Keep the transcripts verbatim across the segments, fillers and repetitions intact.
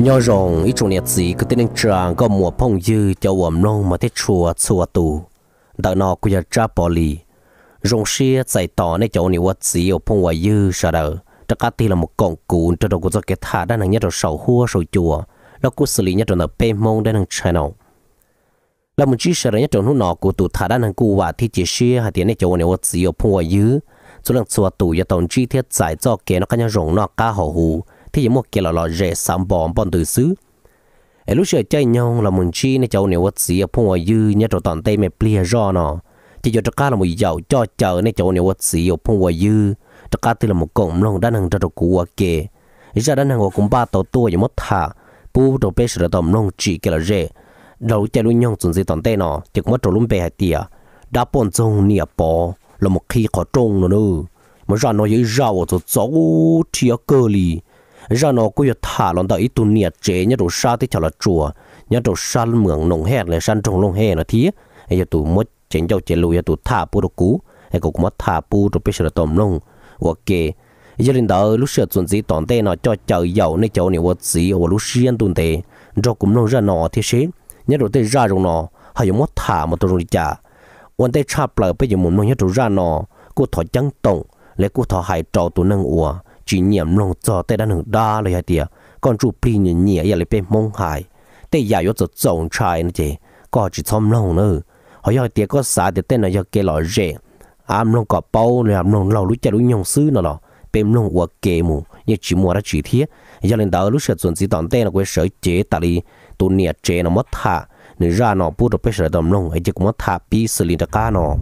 nhớ rằng ít trong nhiệt gì cứ tên trang có mùa phong dư cho uổng nông mà thế chùa chùa tù đợt nó cũng giờ trả bỏ lì rong xia giải tỏ nên chỗ này vật gì ở phong hoài dư sao đâu tất cả thì là một con cún cho đầu của cho cái thả đang nhất là sầu hua sầu chùa nó cũng xử lý nhất là bên mông đang channel là một chiếc xe nhất trong lúc nọ của tụ thả đang cụ và thì chỉ xia hay tiền nên chỗ này vật gì ở phong hoài dư số lượng chùa tù giờ tổng chi tiết giải cho cái nó cái nhau rong nó cá hổ hù thì một cái là lò rẻ sắm bò bọn từ xứ ở lúc chơi chơi nhau là mình chi nên cháu nếu vật gì ở phong dư nhất rồi toàn tay mẹ plia do nó thì cho tất cả là một dạo cho chờ nên cháu nếu vật gì ở phong dư tất cả thì là một cổng lòng đan hàng cho đồ cũ kề ra đan hàng cũng ba tàu tua và mất thả pu đồ bê sửa tầm lòng chỉ cái là rẻ đầu chơi luôn nhau chuẩn gì toàn tay nó chỉ mất rồi luôn bè tìa đã bọn trông nia bò là một khi khó trông nữa nữa mà ra nó dưới rau rồi cháu chia cơ lì ra nó cũng thả lon tới tụi nhiệt chế nhớ đồ sa tới chợ là chùa nhớ đồ sa mường nồng hẹn lại san trồng nồng hẹn là thía ấy tụi mất chén dầu chén lùi tụi thả pu đồ cũ ấy cũng mất thả pu đồ bê sờ tôm nồng ok giờ đến đó lúc sửa chuẩn gì toàn tê nó cho chờ dầu nên chỗ này vật gì ở lúc xiên tuần tê rồi cũng nông ra nó thì xí nhớ đồ tê ra rồi nó hay mất thả một đồ trảวันtê chắp lại bây giờ muốn nhớ đồ ra nó cô thọ trắng tổng lấy cô thọ hại trâu tụi nông ủa chỉ nhầm lòng cho tay đã nâng đaเลยtiệt còn chụp pin nhẹ nhẹอย่าเลยเป็นมงหายแต่อย่าอยู่จะจงชายนะเจก็只ทำลงเนอะเขาอยากเตียก็สาเตียเต้นอยากเกล่อเจอามลงกับเป้าเลยอามลงเรารู้จักรู้ยงซื้อน่ะหรอเป็นลงหัวเกมูยังchỉมัวได้chỉเทียอย่าเล่นดาวรู้สึกส่วนสีตอนเต้นก็เสยเจตาลีตัวเนี่ยเจน่ะมัดท่าเนื้อราเนาะพูดไปเสยตอมลงไอ้เจ้าก็มัดท่าปีสลินตะก้าเนาะ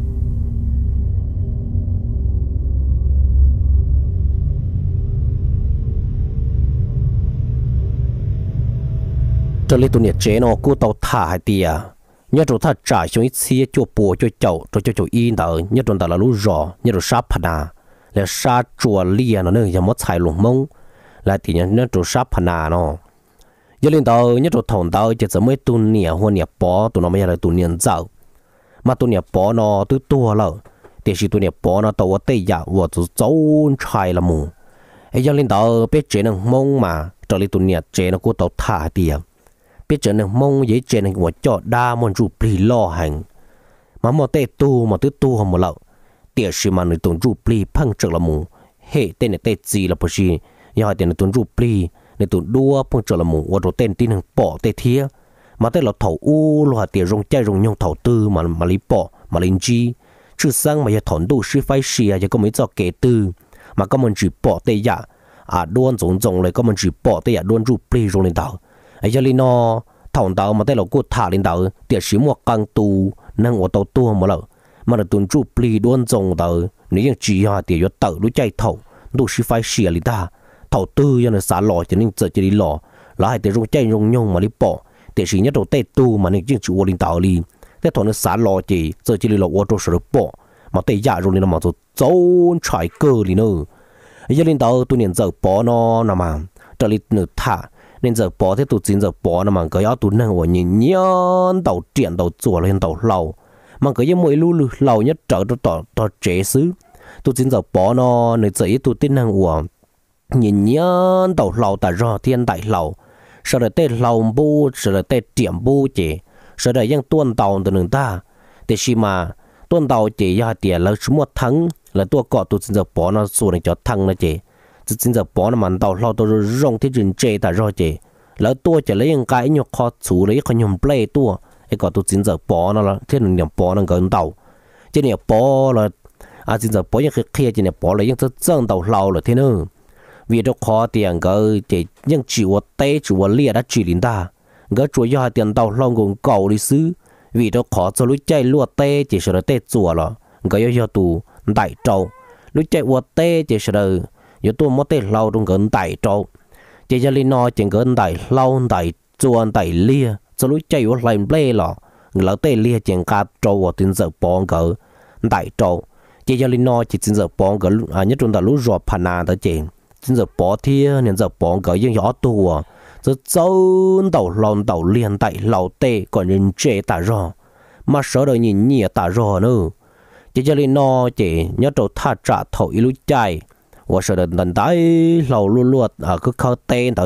cho lấy tụi nhiệt chế nó cú tàu thả hai tia nhớ tụi thả trả xuống ít xía cho bùa cho chậu cho cho chậu in đỡ nhớ tụi ta là lú rò nhớ tụi sáp phana là sa chùa lia nó nơi giờ mất xài lủng mông lại thì nhớ nhớ tụi sáp phana nó giờ lên tàu nhớ tụi thòng tàu chỉ sợ mấy tụi nhiệt hoặc nhiệt bó tụi nó mới là tụi nhiệt dạo mà tụi nhiệt bó nó tụi tua lợ thì chỉ tụi nhiệt bó nó tàu tây giả và tụi cháu trai là mù ấy giờ lên tàu biết chế nó mông mà cho lấy tụi nhiệt chế nó cú tàu thả tia biết chừng nào mong dễ chèn của cho đa môn chụp pli lo hành mà một tê tu mà tứ tu không một lậu tiệt sĩ mà người tuần chụp pli phăng trực là mù hệ tên này tê gì là bớt gì do hai tên này tuần chụp pli này tuần đua phăng trực là mù và đồ tên tin hàng bỏ tê thía mà tê là thầu u lo hạt tiệt rong chay rong nhung thầu tư mà mà lấy bỏ mà lên chi chứ sang mà giờ thốn đủ sư phái xìa giờ có mấy cho kể tư mà có mình chỉ bỏ tê giả à đuôn giống giống lại có mình chỉ bỏ tê giả đuôn chụp pli rong lên tàu ấy cho nên nó thòng tàu mà tay là cô thả lên tàu tiệt sĩ một càng tu năng ở tàu tua mà lợ mà là tuần chụp pli đuôn dòng tàu nếu như chỉ là tiệt cho tàu đối chạy thầu đủ sĩ phải xỉa lên ta thầu tư cho nên xả lò cho nên giờ chỉ đi lò là hai tiệt rong chạy rong nhung mà đi bỏ tiệt sĩ nhất đầu tay tu mà nên chỉ chịu lên tàu đi thế thằng nó xả lò chỉ giờ chỉ đi lò ô tô sửa bỏ mà tay giả rồi nên mà rồi trốn chạy cơ đi nữa ấy cho nên tàu tu niệm giờ bỏ nó nằm mà trở đi nửa thả nên giờ bỏ thế tụi chính giờ bỏ nó mà cái áo tụi năng của nhìn nhon tàu triển tàu chùa lên tàu lầu mà cái mỗi lú lầu nhất trở cho tàu tàu chế xứ tụi chính giờ bỏ nó nơi giờ tụi tin năng của nhìn nhon tàu lầu tại do thiên đại lầu sau đó tết lầu bu sau đó tết triển bu chỉ sau đóยังtuôn tàu từ nương taแต่ชิมาtuôn tàu chỉ do tiền là số một tháng là tua cọ tụi chính giờ bỏ nó xuống để cho thăng nó chỉ chính giờ bỏ nó mình tàu lao tôi rong thế rừng chê tại rồi chị lỡ tôi chỉ lấy những cái nhọc khó xử lý không nhầm play tôi cái có tôi chính giờ bỏ nó là thế nên nhầm bỏ nó gần tàu chứ nhầm bỏ là à chính giờ bỏ những cái kia chỉ nhầm bỏ lấy những thứ dân tàu lao là thế nữa vì nó khó tiền cái chỉ những chịu té chịu lia đã chỉ đến ta cái chuối do tiền tàu lao cũng cầu đi xứ vì nó khó cho lúc chạy lúa té chỉ sợ té chùa là cái do tù đại trâu lúc chạy lúa té chỉ sợ giờ tôi mất tên lâu trong gần đại trâu chỉ cho linh nó chỉ gần đại lâu đại chuan đại lia cho lúc chạy vào lại play lọ lỡ tên lia chỉ cả trâu và tin giờ bón cỡ đại trâu chỉ cho linh nó chỉ tin giờ bón cỡ à nhất trong đó lúc rồi phana tới chỉ tin giờ bón thia nên giờ bón cỡ nhưng gió tua giờ trâu đầu lon đầu liền đại lâu tê còn nhân chế ta rồi mà sợ đời nhìn nhẹ ta rồi nữa chỉ cho linh nó chỉ nhớ trâu thà trả thổi lúc chạy 我说的能带老路路啊，个靠单头，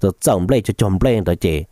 rồi chồng play cho chồng play tới chị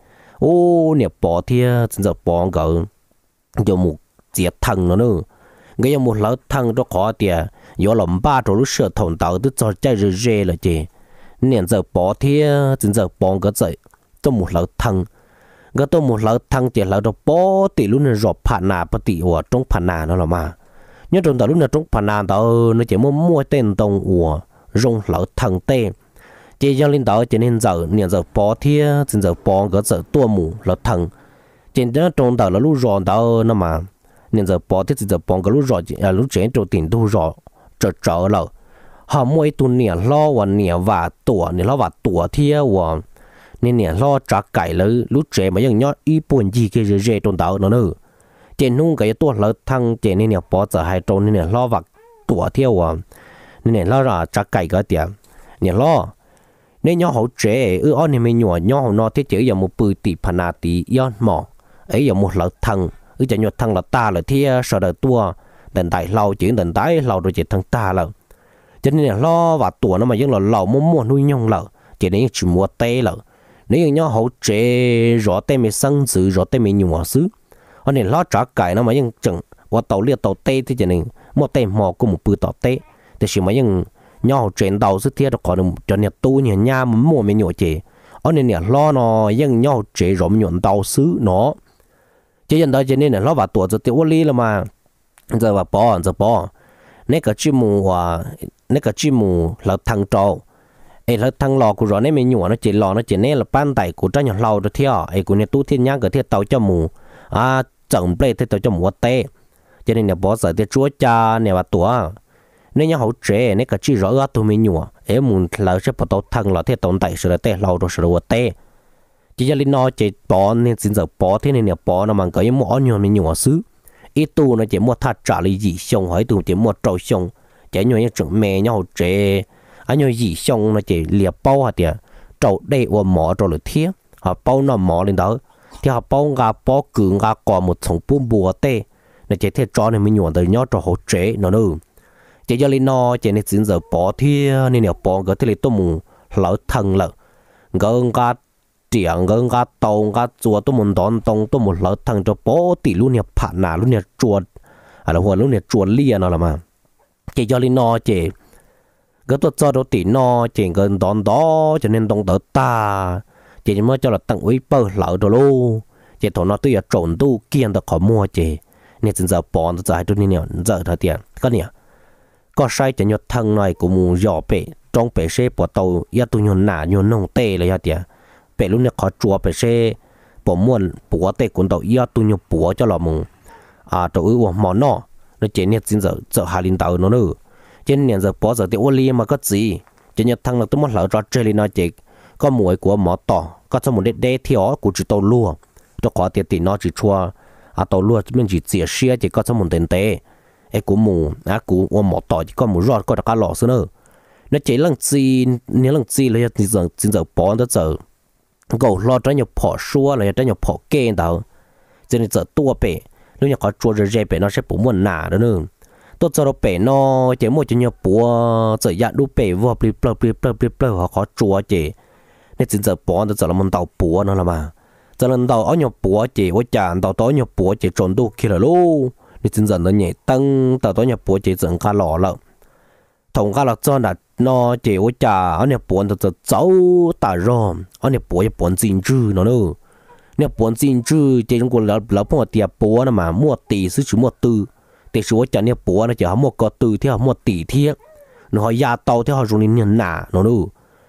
ô nè bỏ thia giờ bỏ gỡ cho một chiếc thằng nó nữa cái một lỡ thằng cho khó tiền do làm ba chỗ lúc sửa thòng tàu tức cho chạy rơi rơi là chị nè giờ bỏ thia giờ bỏ cái gì cho một lỡ thằng cái tôi một lỡ thằng chỉ lỡ đó bỏ tỷ lúc này rọp phản nà bắt tỷ của trong phản nà nó là mà nhớ trong tàu lúc này trong phản nà tàu nó chỉ mua mua tên tông của rong lỡ thằng tên chỉ cho linh tàu chỉ nên giờ nè giờ bỏ thia giờ bỏ cái giờ tua mù lỡ thằng chỉ cho trong tàu là lúc rọp tàu nó mà nên giờ bỏ thì giờ bỏ cái lúc rồi à lúc trẻ trâu tiền tu rồi trở trở lại họ mỗi tuần nè lo và nè và tuổi nè lo và tuổi thiêu và nên nè lo trả cải lấy lúc trẻ mà những nhót ít buồn gì cái gì gì trong tàu nó nữa trên nung cái tuổi lớn thăng trên nên nè bỏ giờ hai trâu nên nè lo và tuổi thiêu và nên nè lo ra trả cải cái tiền nè lo nên nhót hậu trẻ ư anh em mình nhỏ nhót hậu nó thiết chế giờ một bự tỷ phản à tỷ yon mỏ ấy giờ một lớn thăng ư cho nhót thăng là ta là thia sợ đời tua đền tại lâu chuyện đền tại lâu rồi chỉ thằng ta là cho nên là lo và tuổi nó mà vẫn là lâu muốn mua nuôi nhông là chỉ nên chỉ mua tê là nếu như nhau hậu trẻ rõ tê mình sân sự rõ tê mình nhỏ xứ anh nên lo trả cải nó mà vẫn chẳng qua tàu liệt tàu tê thì chỉ nên mua tê mò của một bự tàu tê thì chỉ mà vẫn nhau chuyển tàu sức thiết được còn cho nên tu nhà nhà muốn mua mình nhỏ trẻ anh nên là lo nó vẫn nhau trẻ rõ nhuận tàu xứ nó cho nên đó cho nên là lo và tuổi rồi tiêu lý là mà giờ và bỏ giờ bỏ nãy cái chim mù à nãy cái chim mù là thằng trâu ấy là thằng lò của rồi nãy mình nhủ nó chỉ lò nó chỉ nãy là ban tay của trái nhỏ lò đó theo ấy của nãy tu thiên nhang cái theo tàu cho mù à chồng plei theo tàu cho mù tê cho nên là bỏ giờ thì chúa cha nè và tuổi nếu như hậu trẻ nãy cái chỉ rõ ra tụi mình nhủ ấy muốn là sẽ bỏ tàu thằng lò theo tàu tay sửa tê lò rồi sửa tê chỉ cho nên nó chỉ bỏ nên xin giờ bỏ thế nên là bỏ nó mà cái mỏ nhỏ mình nhủ xứ ít tu nó chỉ mua thắt trả lý gì xong hỏi tu chỉ mua trâu xong chỉ nhoi những chuyện mẹ nhau trẻ anh nhoi gì xong nó chỉ liệp bao hả tiệt trâu đây và mỏ trâu lửa thiết họ bao nó mỏ lên đó thì họ bao gà bao cứng gà còn một thùng bún bùa tê nó chỉ thế cho nên mình nhuận từ nhau trâu hậu trẻ nó nữa chỉ cho nên nó chỉ nên xin giờ bỏ thì nên là bỏ cái thế này tôi muốn lỡ thân lợ gần gà tiếng gần gà tàu gà chùa tôi muốn đón tông tôi muốn lỡ thằng cho bố tỷ luôn nè phản nà luôn nè chuột à là hoàn luôn nè chuột lia nó là mà chỉ cho nên nó chỉ cái tôi cho đó tỷ nó chỉ gần đón đó cho nên tông đỡ ta chỉ mới cho là tặng uy bơ lỡ rồi luôn chỉ thằng nó tôi là trộn tu kiên được khó mua chỉ nên giờ bỏ nó giải cho nên nè giờ thời tiền cái nè có sai cho nhột thằng này cũng muốn dò bể trong bể xe bỏ tàu ya tôi nhon nà nhon nông tê là ya tiền bể lúc này khó chùa bể xe bỏ muôn bỏ tê cuốn tàu ya tôi nhon bỏ cho là mùng à tàu ư món nọ nó chỉ nên xin giờ giờ hai linh tàu nó nữa trên nền giờ bỏ giờ tiêu oli mà có gì chỉ nhật thằng là tôi muốn lỡ cho chơi lên nó chỉ có mũi của mỏ tỏ có cho một đế đế theo của chỉ tàu lúa cho có tiền tiền nó chỉ chua à tàu lúa mình chỉ chia sẻ chỉ có cho một tiền tệ ấy của mù à của mỏ tỏ chỉ có một rót có được cá lọ nữa nó chỉ lần gì nếu lần gì là thì giờ thì giờ bỏ nó giờ cầu lo cho nhiều bỏ xua là cho nhiều bỏ kê đó cho nên giờ tua bể lúc nhà có chua rồi bể nó sẽ bổ muôn nả đó nữa tôi cho nó bể nó chỉ một cho nhiều bùa giờ dạ đu bể vô bì bờ bì bờ bì bờ họ có chua chỉ nên chỉ giờ bỏ nó giờ là mình tàu bùa nó là mà giờ lần tàu ở nhiều bùa chỉ với chàng tàu tối nhiều bùa chỉ trộn đu kia là luôn nên chỉ giờ nó nhảy tăng tàu tối nhiều bùa chỉ dừng cá lò lợn thùng cá lò cho là nó chỉ với chàng ở nhiều bùa nó giờ cháu tả ròm ở nhiều bùa bùa chín chữ nó nữa nếu bùa chín chữ chỉ trong cuộc là là mua tiệp bùa nó mà mua tỷ sư chỉ mua tư để số cho nên bùa nó chỉ họ mua có từ theo mua tỷ thiệt nó họ gia tàu theo họ dùng lên nả nó nữa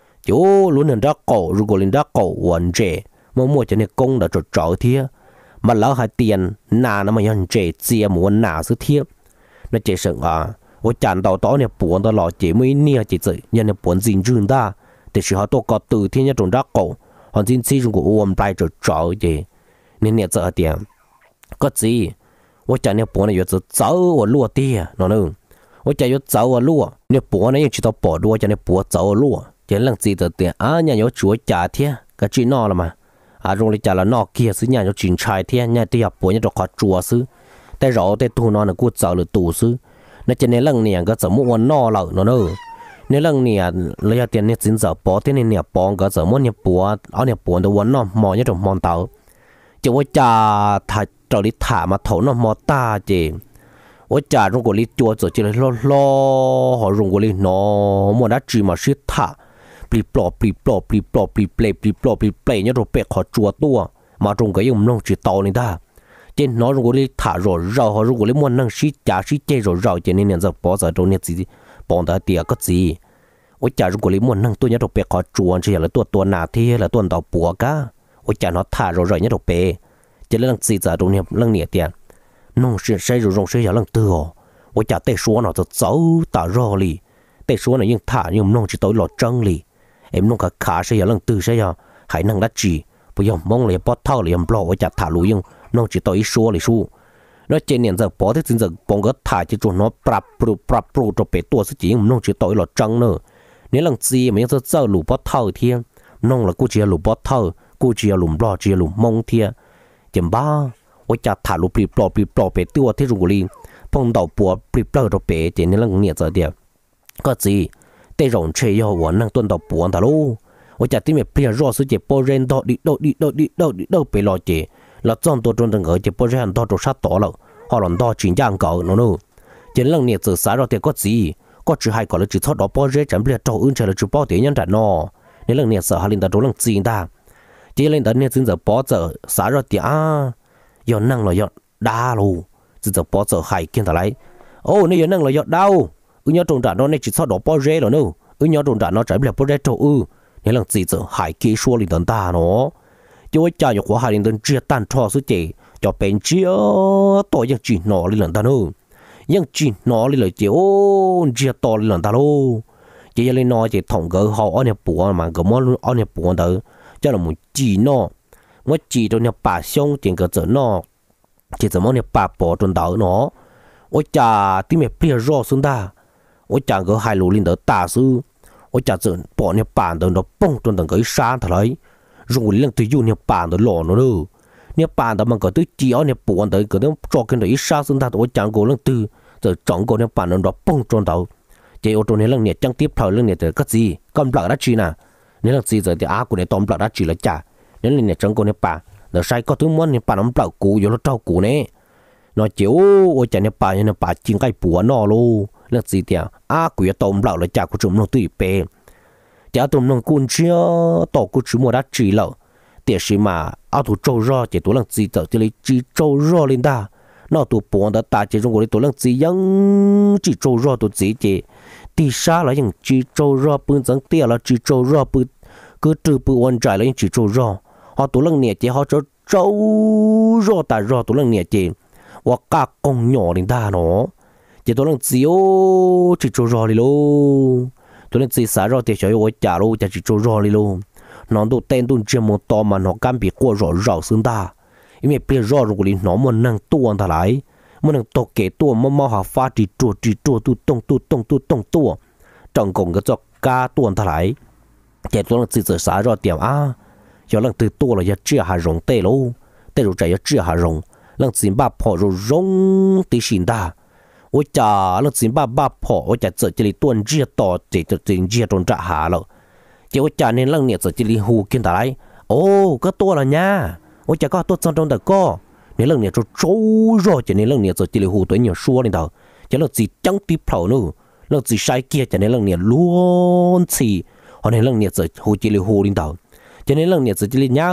chỗ luôn lên đó cổ rồi còn lên đó cổ quần trẻ mua mua cho nên công đã trộn trội thiệt mà lỡ hai tiền nả nó mà nhận trẻ chia muốn nả sự thiệt nó chỉ sợ à tôi chán tàu đó này bùa nó lọ chỉ mới nia chỉ tự nhân là bùa gì rừng ta để số họ tôi có từ thiên nhất trong đó cổ họ chính sĩ dùng của ôm tay trộn trội gì nên nè sợ tiền có gì我讲那波呢，有只走我落地啊，喏喏，我讲有走我落，那波呢又知道波多，讲那波走我落，这两字的点啊，人有主家天，个知闹了嘛，啊，用来讲了闹kia是人有警察天，人对下波人就靠主是，但绕在土那那股走了土是，那今年两年个怎么我闹了喏喏， nếu lần nè lấy tiền nè chính giờ bỏ tiền nè bỏ cái giờ muốn nè bỏ ở nè bỏ đồ vấn nó mò như trong mòn tàu chỉว่าจ่าถ่ายจอลิถามาถอนมอตาเจว่าจ่ารงกุลิจัวจอจิเลยล้อล้อหอรงกุลินอมัวนัดจีมาชิดถาปลีปลอปลีปลอปลีปลอปลีเปลปลีปลอปลีเปลเนี่ยเราเป็ดขอจัวตัวมาตรงก็ยังน้องจีตอนี่ได้เจนน้องรงกุลิถารอเราหอรงกุลิมัวนั่งชิดจ่าชิดเจรอเราเจนี่เนี่ยจะปอจะตรงเนี่ยจีปองตาเตียก็จีว่าจ่ารงกุลิมัวนั่งตัวเนี่ยเราเป็ดขอจัวเชียแล้วตัวตัวหนาที่แล้วตัวต่อปัวก้าว่าจ่าnó thả rồi rồi nhớ đồ bể chỉ là lần xì giờ đồ niệm lần nhẹ tiền nông sự xây rồi rong xây giờ lần tư hồว่าจ่าtê số nóจะgiấu tả rồi li tê số này nhưng thả nhưng nông chỉ tối lọt trăng li em nông cả khá xây giờ lần tư xây giờ hãy năng đắt chỉ bây giờ mong là bớt thao là em loว่าจ่าthả lùi nhưng nông chỉ tối số li số nó trên nền giờ bỏ thế giờ bông cái thả chỉ cho nó pรับpru pรับpru cho bể tua sự chỉ nhưng nông chỉ tối lọt trăng nữa nếu lần xì màยังจะgiấu lù bớt thao thiên nông là cô chỉ lù bớt thaoกูเจียหลุมรอเจียหลุมมงเทียเจ็บบ้าว่าจะถ่ายรูปปลีปลอปลีปลอเปตัวที่รุ่งลีพงดาวปัวปลีปลอตัวเปเจนี่ลังเนี่ยจะเดียวก็จีแต่รองเชียร์วันนั่งต้นดาวปัวตาลูว่าจะที่มีเปลี่ยนรอสุดเจ็บปอเรนดอดิดอดิดอดิดอดิดอไปรอเจแล้วจ้องตัวจนถึงเออเจ็บปอเรนดอตัวชัดต่อแล้วหอหลอนดอจริงจังเก่าโน่นเจนลังเนี่ยจะสายเราเดียวก็จีก็จะให้ก่อนแล้วจะทอดดอกปอเรนจำเปลี่ยนเจ้าอื่นเฉลยจะป้อเดียวยันแต่นอในลังเนี่ยสายลินตาตัวลังจีนตาchỉ lên đó nên chính giờ bỏ giờ xả ra tiền à, giờ năng là giờ đa luôn, chính giờ bỏ giờ hay kiên thà lấy, ô nếu giờ năng là giờ đau, ừ nhớ trồng trà nó nên chỉ sau đó bỏ rễ rồi nữa, ừ nhớ trồng trà nó trái bìa bỏ rễ trâu ừ, nên là chỉ giờ hay kia xua lên tận ta nó, chứ với cha giờ quá hay lên tận chia tan cho số chị, cho bên chia tộiยังchỉ nọ lên tận ta nữa,ยังchỉ nọ lên lời chị ô chia to lên tận ta luôn, chỉ lên nọ chỉ thòng gỡ họ ở nhà bùa mà gỡ món ở nhà bùa đó cho là một chỉ nó một chỉ trong nhà bà xong tiền cái giờ nó chỉ giờ món nhà bà bỏ trong đó nó ôi chà tí mẹ bia rò xuống ta ôi chà cái hai lũ linh đó ta sư ôi chà giờ bỏ nhà bà đó nó bông trong tầng cái sáng thật đấy rồi lần từ du nhà bà đó lò nó đâu nhà bà đó mà có tới chỉ ở nhà bùa đó cái đó cho cái đấy sáng xuống ta ôi chà cái lần từ giờ chọn cái nhà bà nó nó bông trong đó chỉ ở trong này lần này chẳng tiếp thời lần này từ cái gì con bạc đã chi nè nếu là gì giờ thì á của này tóm bạc đã chỉ là chả nếu là này chẳng có này bà nó sai có thứ món này bà nó bạc cũ rồi nó trâu cũ này nó chiếu ôi chả này bà này bà chính cái bùa nó luôn là gì thì á của này tóm bạc là chả của chúng nó tùy bề chả tóm nó cuốn chia tổ của chúng mua đã chỉ lợ tiền gì mà áo thủ trâu rò chỉ tôi là gì giờ thì lấy chỉ trâu rò lên ta nó tụ bùa đã ta chỉ trong cái tôi là gì vẫn chỉ trâu rò tôi chỉ chỉ đi xa là những chỉ trâu rò bưng dẫn tia là chỉ trâu rò bưng cứ trừ bưng quan trái là những chỉ trâu rò họ tụ lăng nhẹ chỉ họ cho trâu rò ta rò tụ lăng nhẹ chỉ và cả con nhỏ đến ta nó chỉ tụ lăng chiếu chỉ trâu rò đi luôn tụ lăng chỉ xa rò thì chơi với chả luôn chả chỉ trâu rò đi luôn nó tụ tên tụ chỉ một to mà nó cam bị qua rò rò xương ta因为别rò rồi liền nó muốn năng tuôn ta lại muốn năng tổ kế tua mà mà họ phát chỉ trộn chỉ trộn tu tông tu tông tu tông tua trong cùng cái cho cá tuôn ta lại chạy tuôn chỉ giờ xả ra tiền à giờ lần từ tua là giờ chia hà rồng tê luôn tê rồi chạy giờ chia hà rồng lần xin ba phò rồi rong tí xin ta ôi chà lần xin ba ba phò ôi chà giờ chỉ tuôn chia to chỉ tự chỉ chia trong trả hà rồi chỉ ôi chà nên lần này giờ chỉ hù kiên ta lại ô cái tua là nha ôi chà có tua trong trong đời co nếu lần này cho trâu rồi cho nên lần này giờ chỉ là hù tới nhiều xua lên đầu cho lần gì chẳng tiếp thầu nữa lần gì sai kia cho nên lần này luôn xì họ nên lần này giờ hù chỉ là hù lên đầu cho nên lần này giờ chỉ là nhá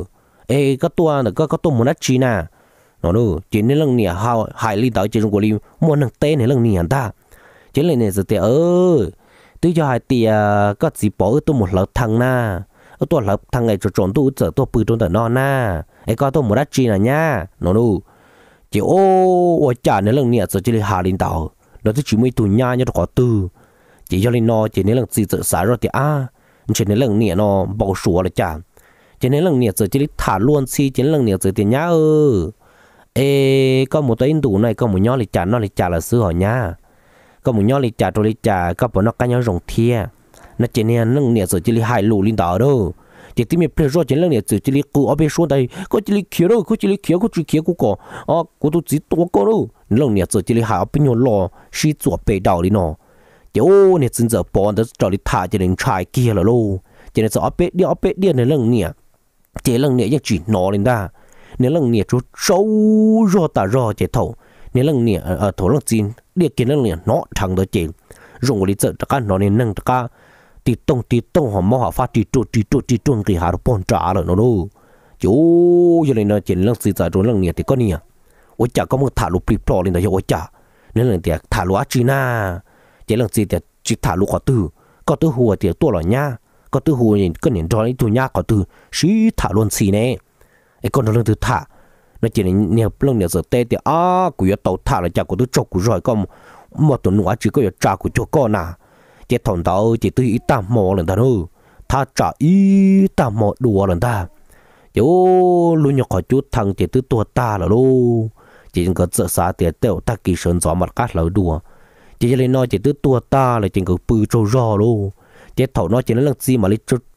ê cái tua là có có tua muốn đắt chi nè nó nữa chỉ nên lần này hao hại lên đầu chỉ trong của lim muốn năng tên này lần này ta chỉ lần này giờ thì ơ tôi cho hai tia có gì bỏ tôi một lợt thằng na ở tôi lợt thằng này cho trộn tôi giờ tôi bự trong tờ non naไอ้ก็ตัวหมดจีน่ะเนี่ยน้องดูจีโอ้ว่าจ่าในเรื่องเนี่ยจะจะเลยหาลินเต่าเราจะจีไม่ตุนยาเนี่ยตัวตื้อจีจะเลยนอจีในเรื่องจีจะสายรถที่อ่ะจีในเรื่องเนี่ยนอบอกชัวเลยจ้าจีในเรื่องเนี่ยจะจะเลยถาล้วนซีจีในเรื่องเนี่ยจะเตียนยาเออเอ้ก็หมดตัวอินดูnàyก็หมดย่อเลยจ่านอเลยจ่าละซื้อหอยาก็หมดย่อเลยจ่าตัวเลยจ่าก็ปนนอกกันยังรงเทียนั่นจีเนี่ยเรื่องเนี่ยจะจะเลยหายลูลินเต่าด้วยchỉ tìm một plei rồi chỉ lần này chỉ chỉ cứ ở bên xuống đây có chỉ kia đâu có chỉ kia có chỉ kia cũng có à có tôi chỉ tôi có đâu lần này chỉ chỉ hạ bên nhau lo xí chuột bể đầu đi nó chỉ ô nè xin giờ bỏ đó cho đi thả cho đến trai kia là lô chỉ nên sợ bết đi bết đi này lần nè chỉ lần nèยังchỉ nó lên ta nếu lần nè chú sâu rồi ta rồi chỉ thầu nếu lần nè ở thầu lần chín đi kia lần nè nó thằng đó chỉ dùng cái giờ tất cả nó nên nâng tất cả tí tông tí tông họ mau họ phát tí trộn tí trộn tí trộn cái hà nó bòn trả rồi nó đâu chú cho nên nó chỉ lần xin giờ rồi lần nè thì có nè ôi chả có một thả lục bịp to lên đó ôi chả nên lần thì thả lúa chi na chỉ lần gì thì chỉ thả lúa có từ có từ hùa thì tua là nha có từ hùa nhìn cái nhìn đó tu nha có từ xí thả luôn xí nè cái con nó lần từ thả nó chỉ nên nhiều lần nhiều giờ tê thì à của tàu thả là chả có từ chọc của rồi con một tuần nữa chỉ có trả của cho con à chỉ thằng tàu chỉ từ ít tam mò lần ta thôi thả trả ít tam mò đùa lần ta chứ luôn nhọc khỏi chút thằng chỉ từ tua ta là luôn chỉ có sợ xa tiền tiêu ta kỳ sơn gió mặt cát lỡ đùa chỉ lên nói chỉ từ tua ta là chỉ có bự trâu rò luôn chỉ thầu nói chỉ là lần gì mà lấy trâu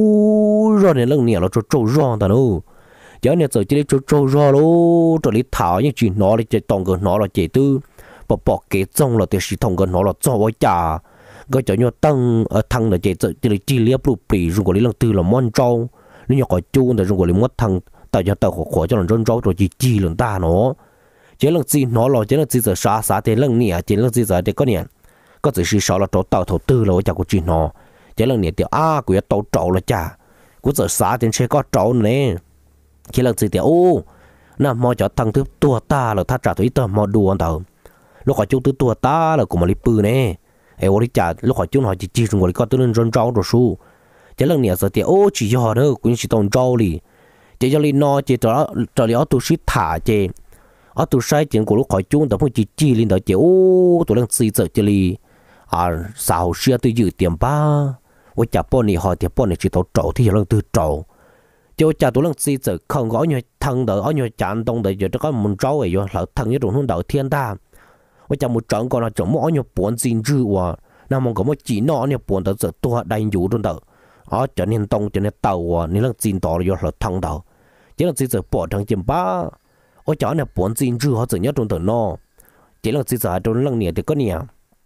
trâu rò này lần nhiều là trâu trâu rò ta đâu giờ này giờ chỉ lấy trâu trâu rò luôn rồi lấy thảo những chuyện nó lấy chỉ tổng cái nó là chỉ từ bỏ bỏ cái trong là tiền sĩ tổng cái nó là cho với trả cái chỗ nhau tăng ở thằng là chỉ chỉ lấy chi liếp lụp bì dùng cái lấy lần tư là món trâu nếu như có chu thì dùng cái lấy mất thằng tại cho tàu khỏi cho lần rôn râu rồi chỉ chi lần ta nó chỉ lần gì nó là chỉ lần gì giờ xả xả thì lần nè chỉ lần gì giờ thì có nè có chỉ是少了找到头tư rồi chả có chuyện nó chỉ lần nè thì à của tàu trâu là chả của giờ xả thì sẽ có trâu nè chỉ lần gì thì ô nè mò cho thằng thứ tua ta là thắt trả tới tờ mò đùa tàu lúc họ chú thứ tua ta là của mà lấy bự nè ai ô đi chả lúc họ chú họ chỉ chỉ dùng cái con tư lần rôn râu rồi su chỉ lần nè giờ thì ô chỉ cho họ nữa cũng chỉ tàu trâu đi chỉ cho lên nó chỉ cho cho lấy tôi ship thả chỉ ở tôi sai chuyện của lúc khỏi chung tập chỉ chỉ lên đó chỉ ô tôi đang xây dựng chỉ li à sao xưa tôi dự tiền ba ôi chả bọn này họ thì bọn này chỉ tàu trâu thì lần từ trâu cho chả tôi đang xây dựng không có nhiều thằng đỡ ở nhiều chán đông đỡ giờ có một trâu ấy rồi là thằng như trong hôn đỡ thiên ta ôi chả một trận còn là chỗ mỗi nhiều bốn xin dư và nào mà có một chỉ nó nhiều bốn đỡ giờ tôi đánh dụ trong đỡ ở cho nên tông cho nên tàu à nên là xin tỏ rồi là thằng đỡ chỉ là xây dựng bỏ thằng chim ba ôi cháu này bốn chín chữ họ tự nhớ trong tờ nó chỉ là chỉ giờ trong lần này thì có nè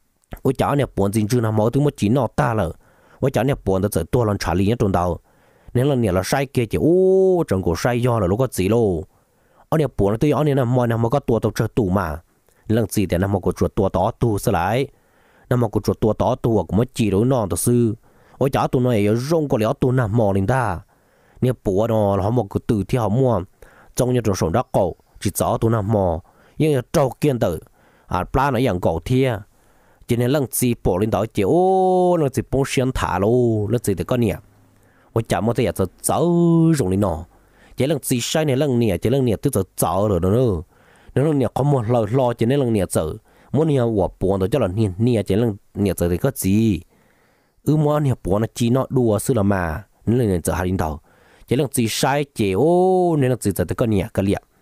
ôi cháu này bốn chín chữ là mỗi thứ một chín nó ta là ôi cháu này bốn giờ tôi làm trả lý nhớ trong đầu nên lần này là sai kia chỉ ô trong cổ sai do là lúc có gì lô ở này bốn tôi ở này là mọi năm mà có tua tàu chơi tù mà lần gì thì năm mà có chuột tua tó tù sẽ lại năm mà có chuột tua tó tù cũng mới chỉ đối non thật sư ôi cháu tụi này rong có léo tù nằm mò lên ta nè bùa nó là họ một cái từ theo họ mua trong những trường sống đắc cổ chỉ rõ tụi nằm mò nhưng trâu kiên tử à plan nó dạng cổ thia cho nên lần gì bỏ lên đó chỉ ô lần gì bông xuyên thả lô lần gì thì có nè ôi chả một thể giờ dở dùng lên nó chỉ lần gì sai này lần nè chỉ lần nè tức giờ dở rồi đó nữa nếu lần nè có một lời lo chỉ nên lần nè dở muốn nè quả buồn đó cho là nè nè chỉ lần nè dở thì có gì ư muốn nè buồn nó chỉ nó đùa xưa là mà nên lần nè dở hai đến đầu chỉ lần gì sai chỉ ô nên lần gì dở thì có nè cái liệt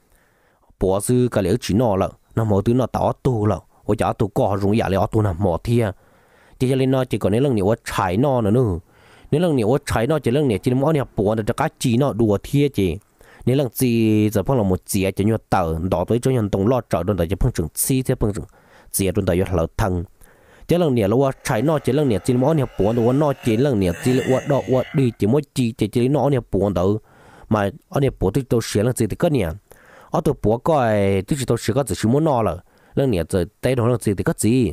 bỏ sư cái liệt chỉ nó là nó một thứ nó tỏ tu là ôi chả tu có dùng giả liệt tu nằm mỏ thia chỉ cho nên nó chỉ còn nên lần nè trái nó nữa nữa nếu lần nhiều trái nó chỉ lần nhiều chỉ mỗi nhiều buồn được các chỉ nó đùa thiê chỉ nếu lần gì giờ phong là một chỉ chỉ nhiều tờ đỏ tới cho nhân tông lo trợ đồn tại cho phong trưởng si thế phong trưởng chỉ đồn tại cho lợn thằng chỉ lần nhiều là trái nó chỉ lần nhiều chỉ mỗi nhiều buồn được nó chỉ lần nhiều chỉ là đỏ đi chỉ mỗi chỉ chỉ chỉ nó nhiều buồn được mà ở nhiều buồn thì tôi sửa lần gì thì có nhiều ở tôi buồn coi tôi chỉ tôi sửa có chỉ muốn nó là lần nhiều giờ tay đó lần gì thì có gì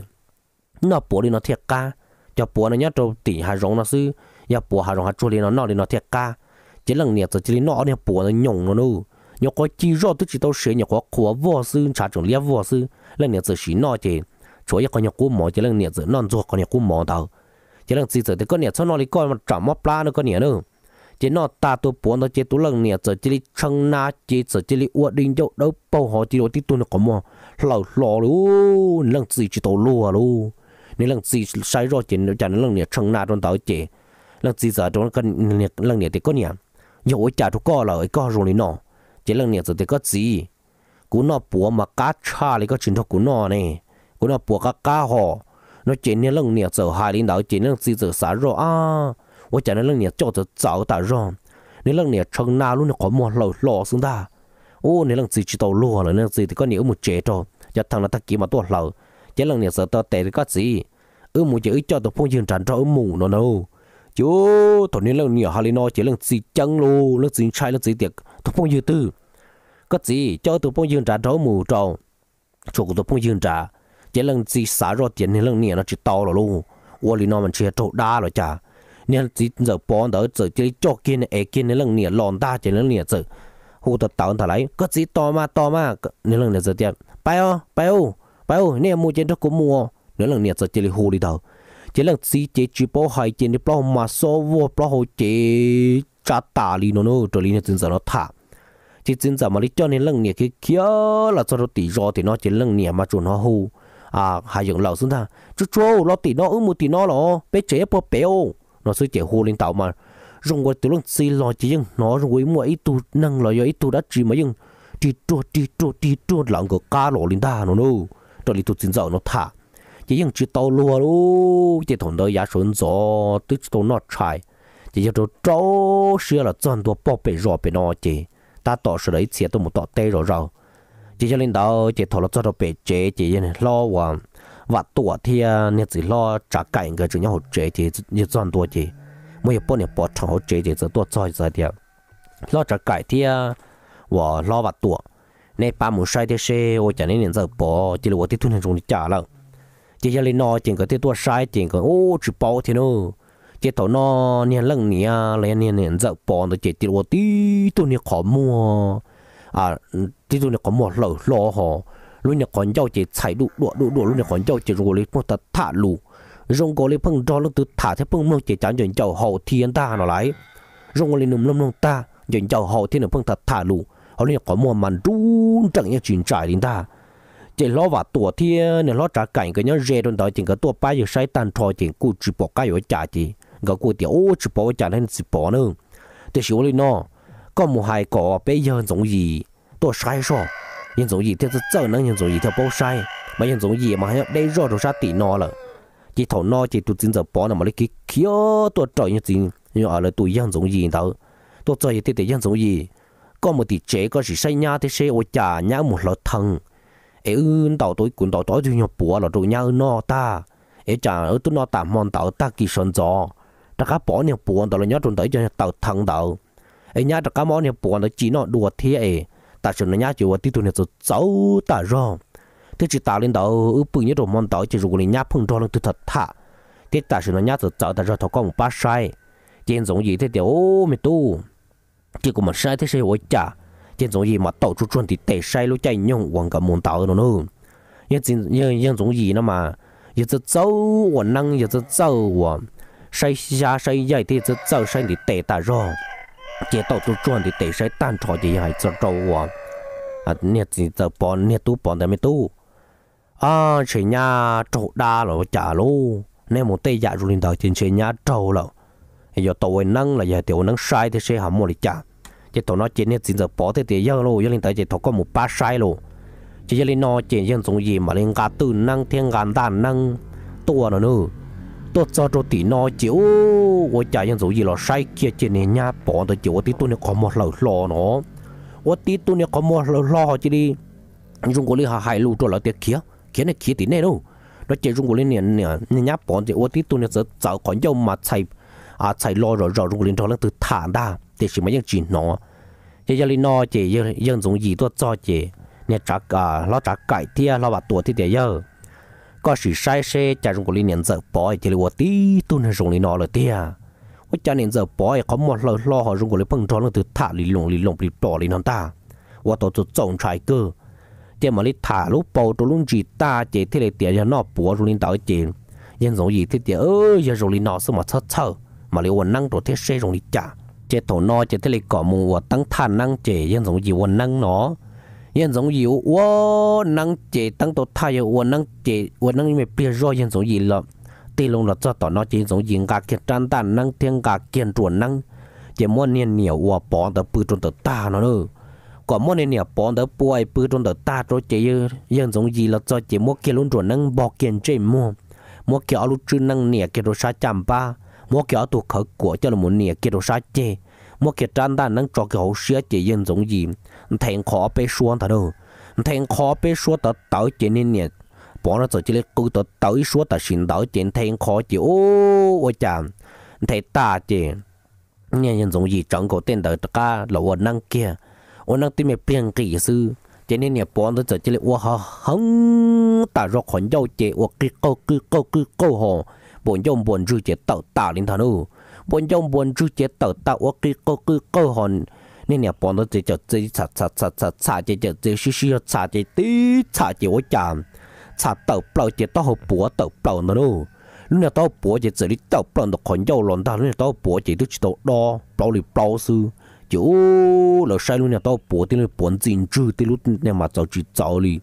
nó buồn đi nó thiệt ca cho buồn nó nhớ tôi tỉ hà rong nó sư ya bùa hà rong hà chua lên nó nọ lên nó thiệt ca chỉ lần nhiệt rồi chỉ nó này bùa nó nhung nó nu nhóc có chi rõ tức chỉ tao sửa nhóc có khua vô sư trả trồng liệp vô sư lần nhiệt rồi xí nó chỉ chúa ya có nhóc cú mỏ chỉ lần nhiệt rồi non ruột có nhóc cú mỏ tao chỉ lần gì rồi thì có nhiệt sau nó đi coi mà chạm móp lá nó có nhiệt nữa chỉ nó ta tôi bùa nó chỉ tôi lần nhiệt rồi chỉ chân na chỉ rồi chỉ uất đinh chỗ đâu bao họ chỉ đồ tí tôi nó có mỏ lẩu lò luôn lần gì chỉ tao lùa luôn nên lần gì sai rồi chỉ chẳng lần nhiệt chân na trong tao chỉ lần gì giờ trong cần lần này thì có nhỉ nhiều trả cho co là co rồi nó chỉ lần này thì có gì cú nó bùa mà cá cha lại có chuyện thuộc cú nó này cú nó bùa cá cá họ nó chỉ nên lần này giờ hai领导chỉ lần gì giờ xả rồi à tôi trả lần này cho tôi找打rồi nên lần này chân na luôn nó có một lỗ lỗ xuống ta ô nên lần gì chỉ tàu lúa rồi lần gì thì có nhiều một chế rồi cho thằng nó ta kiếm mà tôi lỗ chỉ lần này giờ tao tệ thì có gì ở một chỉ cho tụi phong dương tràn cho ở mù nó đâu chú tụi nên lần nhiều hà nó chỉ lần gì chân luôn lần gì sai lần gì tiệc tụi phong dương tư có gì cho tụi phong dương tràn cho mù trâu chỗ của tụi phong dương trà chỉ lần gì xả ra tiền nên lần nhiều nó chỉ to rồi luôn ủa lý nó mình chia chỗ đa rồi chả nên chỉ giờ bỏ đỡ giờ chỉ cho kia này kia này lần nhiều lòn đa chỉ lần nhiều giờ hú tụi tao thằng lấy có gì to mà to mà nên lần nhiều giờ tiền bay ô bay ô bay ô nè mua trên đó cũng mua nếu lần nhiều giờ chỉ hú đi đâu chỉ lần gì chỉ chỉ bỏ hai trên đi bỏ mà số vô bỏ hồ chỉ trả tả lý nó nữa rồi lý nó chính giờ nó thả chỉ chính giờ mà lý cho nên lần nhiều cái kia là cho nó tỷ rõ thì nó chỉ lần nhiều mà chuẩn nó hú à hai dụng lẩu xuống ta chú chú nó tỷ nó ư một tỷ nó lo bé trẻ bỏ béo nó sẽ chỉ hú lên tàu mà dùng qua từ lúc xí lo chỉ nhưng nó dùng qua mỗi tu năng lo ít tu đã chỉ mà nhưng đi trôi đi trôi đi trôi lặng của cá lỗ lên ta nó đâu rồi đi tu chính giờ nó thả chỉ nhưng chỉ tàu lúa luôn chỉ thằng đó giá xuống gió tức tàu nó chạy chỉ cho trâu xưa là toànตัวbỏ bể rồi bể nó chỉ ta tỏ sự đấy chỉ tôi một tỏ tê rồi rồi chỉ cho lên đó chỉ thằng nó cho nó bể chế chỉ nên lo và và tuổi thì nên chỉ lo trả cảnh cái chuyện nhau chế thì như toànตัวchỉ mỗi bốn年bỏ thằng họ chế thì giờ tôi cho giờ thì lo trả cảnh thì và lo và tuổi nên ba mươi sai thì xe ô cho nên giờ bỏ chỉ là tôi thu nhập trong trả了chỉ cho lên nó chỉ có cái tôi sai chỉ có ô chỉ bỏ thì nó chỉ thằng nó nên lần này lên nên nên giờ bỏ nó chỉ chỉ là tí tôi này khó mua à tí tôi này có một lẩu lo họ lúc này còn giao chỉ chạy đủ đủ đủ đủ lúc này còn giao chỉ rồi lấy một tật thả lù rong có lấy phăng cho nó từ thả thế phăng mông chỉ chán dần chậu hậu thiên ta nó lấy rong có lấy nấm nấm nông ta dần chậu hậu thiên là phăng thật thả lù họ này có một màn run chẳng như chuyện trải đến ta chỉ lo vào tuổi thiên này lo trả cảnh cái nhớ rê đồn đó chỉ có tuổi ba giờ say tan thò chỉ cụ chỉ bỏ cái ở trả chỉ cái cụ tiểu ô chỉ bỏ trả nên chỉ bỏ nữa thì số lên nó có một hai cỏ bây giờ giống gì tôi sai rồi nhưng giống gì theo giờ nó nhưng giống gì theo bao sai mà nhưng giống gì mà đây rồi rồi sao tỷ nó là chỉ thầu nó chỉ tụi chính giờ bỏ nó mà lấy cái kia tôi trời như gì nhưng ở là tụi dân giống gì đâu tôi trời thì để dân giống gì có một tỷ chế có gì xây nhà thì xây ô trả nhà một lọ thằng ấy tàu tôi cuốn tàu tối thì nhập bỏ là rồi nhà nó ta ấy trả ở tôi nó tạm mòn tàu ta kỳ sơn gió ta cá bỏ nhập bỏ tàu là nhớ trong tới cho tàu thằng tàu ấy nhà ta cá món nhập bỏ nó chỉ nó đùa thế ấy ta sợ nó nhà chịu tí tụi này rồi xấu ta rồi thế chỉ tạo lên đó ở bự nhất rồi món tỏi chỉ dùng để nháp phun cho nó từ thật thà thế ta sẽ nó nháp rồi tạo ta ra thọ con một bát sai trên giống gì thế tiểu mày tu chỉ có một sai thế sai ôi chả trên giống gì mà tàu chút chuẩn thì tệ sai lúc chạy nhung quăng cả món tỏi nó nữa nhưng nhưng nhưng giống gì nó mà giờ rất xấu và năng giờ rất xấu và sai xa sai dày thì rất xấu sai thì tệ ta rồi chỉ tàu chút chuẩn thì tệ sai tan trò gì hay rất trâu và à nhiệt gì giờ bỏ nhiệt tu bỏ tại mấy tu à chỉ nhà trâu đa rồi trả luôn nên một tay dạ rồi lên tới trên chỉ nhà trâu rồi giờ tàu năng là giờ tiểu năng sai thì sẽ hầm một lịch trả chỉ tàu nó chỉ nhiệt gì giờ bỏ thì tiền giờ luôn giờ lên tới chỉ thọ có một ba sai luôn chỉ giờ lên nó chỉ dân dùng gì mà lên cả từ năng thiên gan đàn năng tua nữa nữa tôi cho cho tỷ nó chịu tôi trả dân dùng gì là sai kia trên nhà bỏ tới chịu tí tôi này có một lời lo nóว่าตีตัวเนี่ยก็มัวรอจีดีรุ่งกูเลยหาหายลูตัวเราเตี้ยเขียเขียเนี่ยเขียตีแน่นู่แล้วเจรุ่งกูเลยเนี่ยเนี่ยเนี่ยปอนเจว่าตีตัวเนี่ยจะจะก่อนย่อมมาใช้อ่าใช้รอรอรอรุ่งกูเลยทองแล้วตื่นฐานได้แต่สิ่งมันยังจีนหนอเจยังลีนอเจยังยังสงยีตัวจ่อเจเนี่ยจักอ่าเราจักไก่เตี้ยเราบัดตัวที่เดียเยอะก็สิใช้เชจะรุ่งกูเลยเนี่ยจะปอยเจเลยว่าตีตัวเนี่ยรุ่งลีนอเลยเตี้ยว่าจะเนี่ยจะปล่อยเขาหมดเลยรอเขารุ่งก็เลยเพิ่งทอนแล้วถือถ่าลีลงลีลงปลีปล่อลีน้ำตาว่าตัวจุดจงชายเกอเจ้ามาลิถ่าลูกเป่าตัวลุงจีตาเจที่เลยเตี๋ยยันนอปัวรุ่งลีนต่อเจยังสงยีที่เตี๋ยเอ้ยยังรุ่งลีนอสมัดเช่ามาเลยวันนั่งตัวเทเชรุ่งลีจ่าเจถอนอเจที่เลยก่อมัวตั้งท่านนั่งเจยังสงยีวันนั่งหนอยังสงยีว่านั่งเจตั้งตัวท่ายวันนั่งเจวันนั่งไม่เปลี่ยนรอยังสงยีละตีลงเราจะต่อน้อจีนสงยิงกาเกียนจันตันนั่งเทียงกาเกียนจวนนั่งเจม้วนเนี่ยเหนียววัวปอนแต่ปืนจนแต่ตาเนาะเนอะก่อนม้วนเนี่ยเหนียวปอนแต่ป่วยปืนจนแต่ตาโจเจยยังสงยีเราจะเจม้วนเกียนลุ้นจวนนั่งบอกเกียนเจม้วนม้วนเกียนเอาลูกจื้อนั่งเนี่ยเกียนโรชาจำป้าม้วนเกียนเอาตัวเขากัวเจ้าละมุนเนี่ยเกียนโรชาเจม้วนเกียนจันตันนั่งจอกเกียนเสียเจยังสงยีแทงคอไปชวนแต่เนอะแทงคอไปชวนแต่เต่าเจเนี่ยเนี่ยป bỏ nó rồi chỉ lấy cứ tới tới số ta xin tới trên thành khó chịu ô ôi chàng thầy ta chị nghe nhân giống gì chẳng có tên tới tất cả là ôn năng kia ôn năng tìm miệng kỳ sư cho nên nhà bỏ nó rồi chỉ lấy ô ha hứng ta rồi khỏi dâu chị ô cái câu cái câu cái câu hồ buồn dông buồn rư chị tạo tạo lên thằng nữa buồn dông buồn rư chị tạo tạo ô cái câu cái câu hòn nên nhà bọn nó chỉ cho chỉ chặt chặt chặt chặt chặt chỉ chỉ chỉ xí xí chặt chỉ tí chặt chỉ ở chạm chặt tàu bao chỉ tàu hộp búa tàu bao nó đâu lúc nào tàu búa chỉ chỉ đi tàu bao nó còn dâu lon ta lúc nào tàu búa chỉ được chỉ tàu đo bao lì bao sư chứ là sai lúc nào tàu búa thì nó bún chín chữ thì lúc nào mà tàu chỉ tàu lì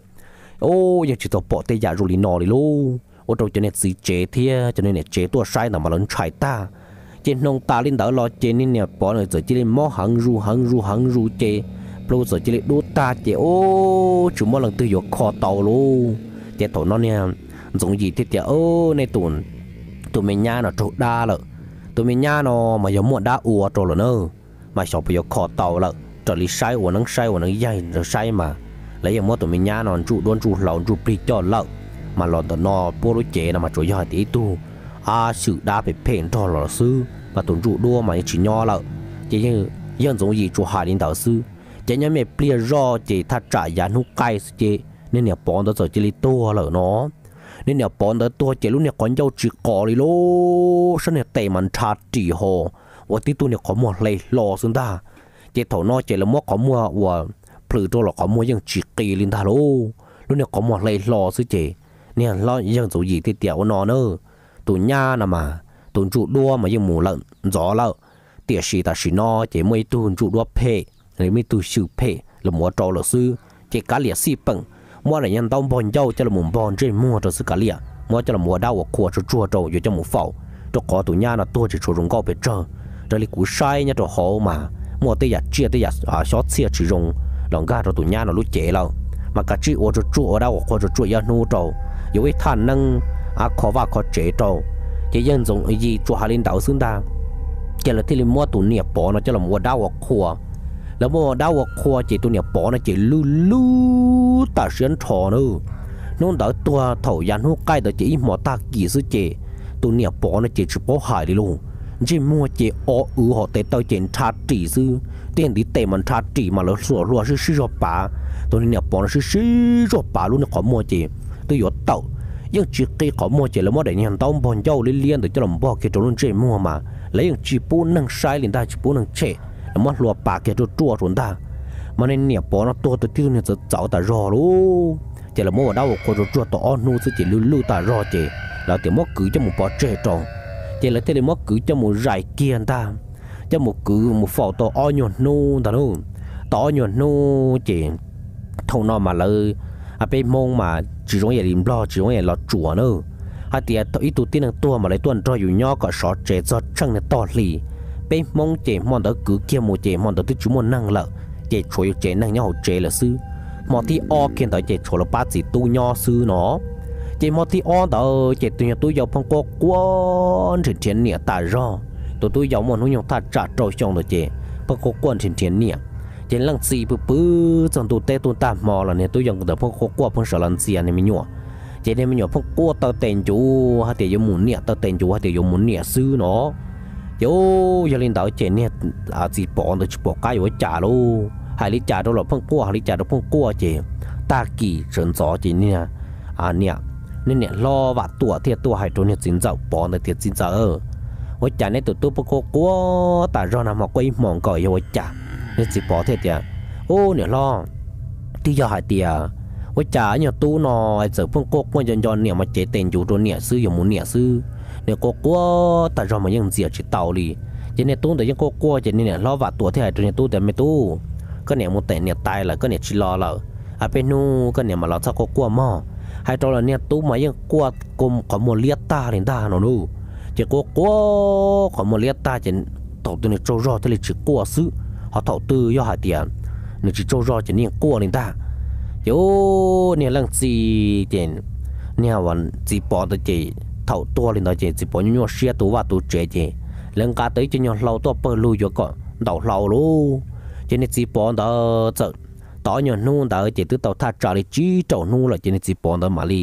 ô giờ chỉ tàu bỏ tay giả rồi lì nọ lì luôn ô đâu cho nên chỉ chế thế cho nên chế tua sai nào mà lớn chạy ta trên nông ta lên đó lo trên nên nè bỏ rồi chỉ lên mó hăng ru hăng ru hăng ru chê lâu rồi chỉ lên đốt ta chê ô chủ mó lần tư vô kho tàu luôn chê tổ nó nè giống gì thế chê ô này tụi tụi mình nha nó trộn đa lợ tụi mình nha nó mà giống muộn đa ùa trộn lợ nơ mà sợ bây giờ kho tàu lợ trở đi sai ùa nắng sai ùa nắng dày rồi sai mà lấy giờ mua tụi mình nha nó trụ đôn trụ lẩu trụ pri cho lợ mà lọ tụi nó bố lối chê nó mà trộn cho tí tu à sự đa bị phèn cho lò sư mà tuần trụ đua mà chỉ nho lợ chỉ như dân giống gì trụ hải đến đạo sư chỉ như mẹ bia ro chỉ thắt trả giá nút cay chỉ nên nhà bọn đó rồi chỉ li tua lợ nó nên nhà bọn đó tua chỉ lúc nhà con dâu chỉ cỏ đi lô sao nhà tệ mình chặt chỉ hồ và tí tu nhà có một lầy lò xuống ta chỉ thầu nó chỉ là mua có mua và phử cho là có mua dân chỉ kỳ lên ta lô lúc nhà có một lầy lò sư chỉ nên lo dân giống gì thì tiểu nó nữa tụi nha nè mà tụi trụ đua mà những mù lợn gió lợ tiệt sĩ ta sĩ no chỉ mấy tụi trụ đua phê lấy mấy tụi sử phê là mua trâu là sư chỉ cá liệt xì bằng mua là nhân tông bòn dâu cho là mùng bòn trên mua cho sư cá liệt mua cho là mua đau ở khua cho chua trâu cho mù phẩu cho có tụi nha là tôi chỉ cho rồng cao bị trơ rồi lấy củ sai nha cho họ mà mua tây giặt chia tây giặt à xót chia chỉ rồng lòng ga cho tụi nha là lúc chế lâu mà cả chị ở cho chua ở đau ở khua cho chua ya nu trâu yếu cái thằng năng à khó và khó chế trâu chỉ dân dùng gì cho hà linh đạo xứng ta chỉ là thì mua tụi niệm bỏ nó cho là mua đau hoặc khua là mua đau hoặc khua chỉ tụi niệm bỏ nó chỉ lu lu ta xuyên trò nữa nông đỡ tua thầu yan hút cay đỡ chỉ mỏ ta kỳ sư chỉ tụi niệm bỏ nó chỉ chỉ bỏ hại đi luôn chỉ mua chỉ ở ư họ tệ tao chỉ trả chỉ sư tiền đi tệ mình trả chỉ mà nó sửa lúa sư sư rồi bà tụi niệm bỏ nó sư sư rồi bà luôn nó có mua chỉ tôi có tàu nhưng chỉ khi có mua chỉ là mua để nhận tông bòn dâu liên liên để cho làm bò kia cho luôn chơi mua mà lấy những chỉ bún năng sai liền ta chỉ bún năng chơi là mua lúa bạc kia cho chua chúng ta mà nên nhẹ bỏ nó to từ tiêu nàyจะ找 ta rò luôn chỉ là mua ở đâu có cho chua to on nu chỉ lưu lưu ta rò chỉ là tiền mua cứ cho một bò chơi tròn chỉ là thế là mua cứ cho một rải kia ta cho một cứ một phò to on nhuận nu ta luôn to nhuận nu chỉ thông nó mà lời à bên mông mà chỉ giống như làm lo chỉ giống như là chùa nữa à thì ít tụi tin năng tua mà lấy tuần cho dù nhỏ có sọ trẻ do trăng này to lì bên mông trẻ mòn đó cứ kia một trẻ mòn đó tôi chúng muốn năng lợ trẻ chuối trẻ năng nhau trẻ là sư mà thì o kia tới trẻ chuối là ba chỉ tu nho sư nó trẻ mà thì o đó trẻ tu nho tu giàu phong có quan trên thiên địa ta rõ tụi tôi giàu mà nó nhung ta trả trôi trong rồi trẻ phong có quan trên thiên địa chỉ lăng xì bự bự trong tụi tê tụi ta mò là nè tôi dùng từ phong khô qua phong sợ lăng xì này mình nhọ chỉ nên mình nhọ phong qua tao tiền chủ hay tiền dùng muốn nè tao tiền chủ hay tiền dùng muốn nè sư nó yo giờ lên đảo chỉ nè à chỉ bỏ được chỉ bỏ cái ở trả luôn hay lý trả đâu là phong qua hay lý trả đâu phong qua chỉ ta kỳ trần gió chỉ nè à nè nên nè lo và tuổi thiệt tuổi hay trốn nè chính dạo bỏ được thiệt chính dạo ở trả nè tụi tôi phong khô qua ta ra nằm mà quay mòn còi ở trả nên chỉ bỏ thế tiệt ô nè lo tí giờ hai tiệt với trả nhà tu nó giờ phong cốc mà dần dần nè mà chế tiền chủ đồ nè sư dùng muốn nè sư nè cốc quá tại sao mà những gì chỉ tàu đi cho nên tu để những cốc quá cho nên nè lo vặt tuổi thế này cho nên tu để mấy tu cái nè một tiền nè tài là cái nè chỉ lo là à bên nu cái nè mà lo sao cốc quá mà hay cho là nè tu mà những quá cùng có một liệt ta đến ta nó nu chỉ cốc quá có một liệt ta chỉ tàu tu nè trâu rò thế là chỉ quá sư họ thầu tư do hai tiền nên chỉ trâu rò chỉ niệm qua nên ta yo nè lăng gì tiền nè vẫn chỉ bỏ được chỉ thầu to lên đó chỉ chỉ bỏ nhau xe tủ và tủ trẻ chỉ lăng cá tới cho nhau lâu to bơ lui cho con đầu lâu luôn cho nên chỉ bỏ đó chợ tỏ nhau nu đó chỉ từ tàu thắt trả đi chỉ trâu nu là cho nên chỉ bỏ đó mà đi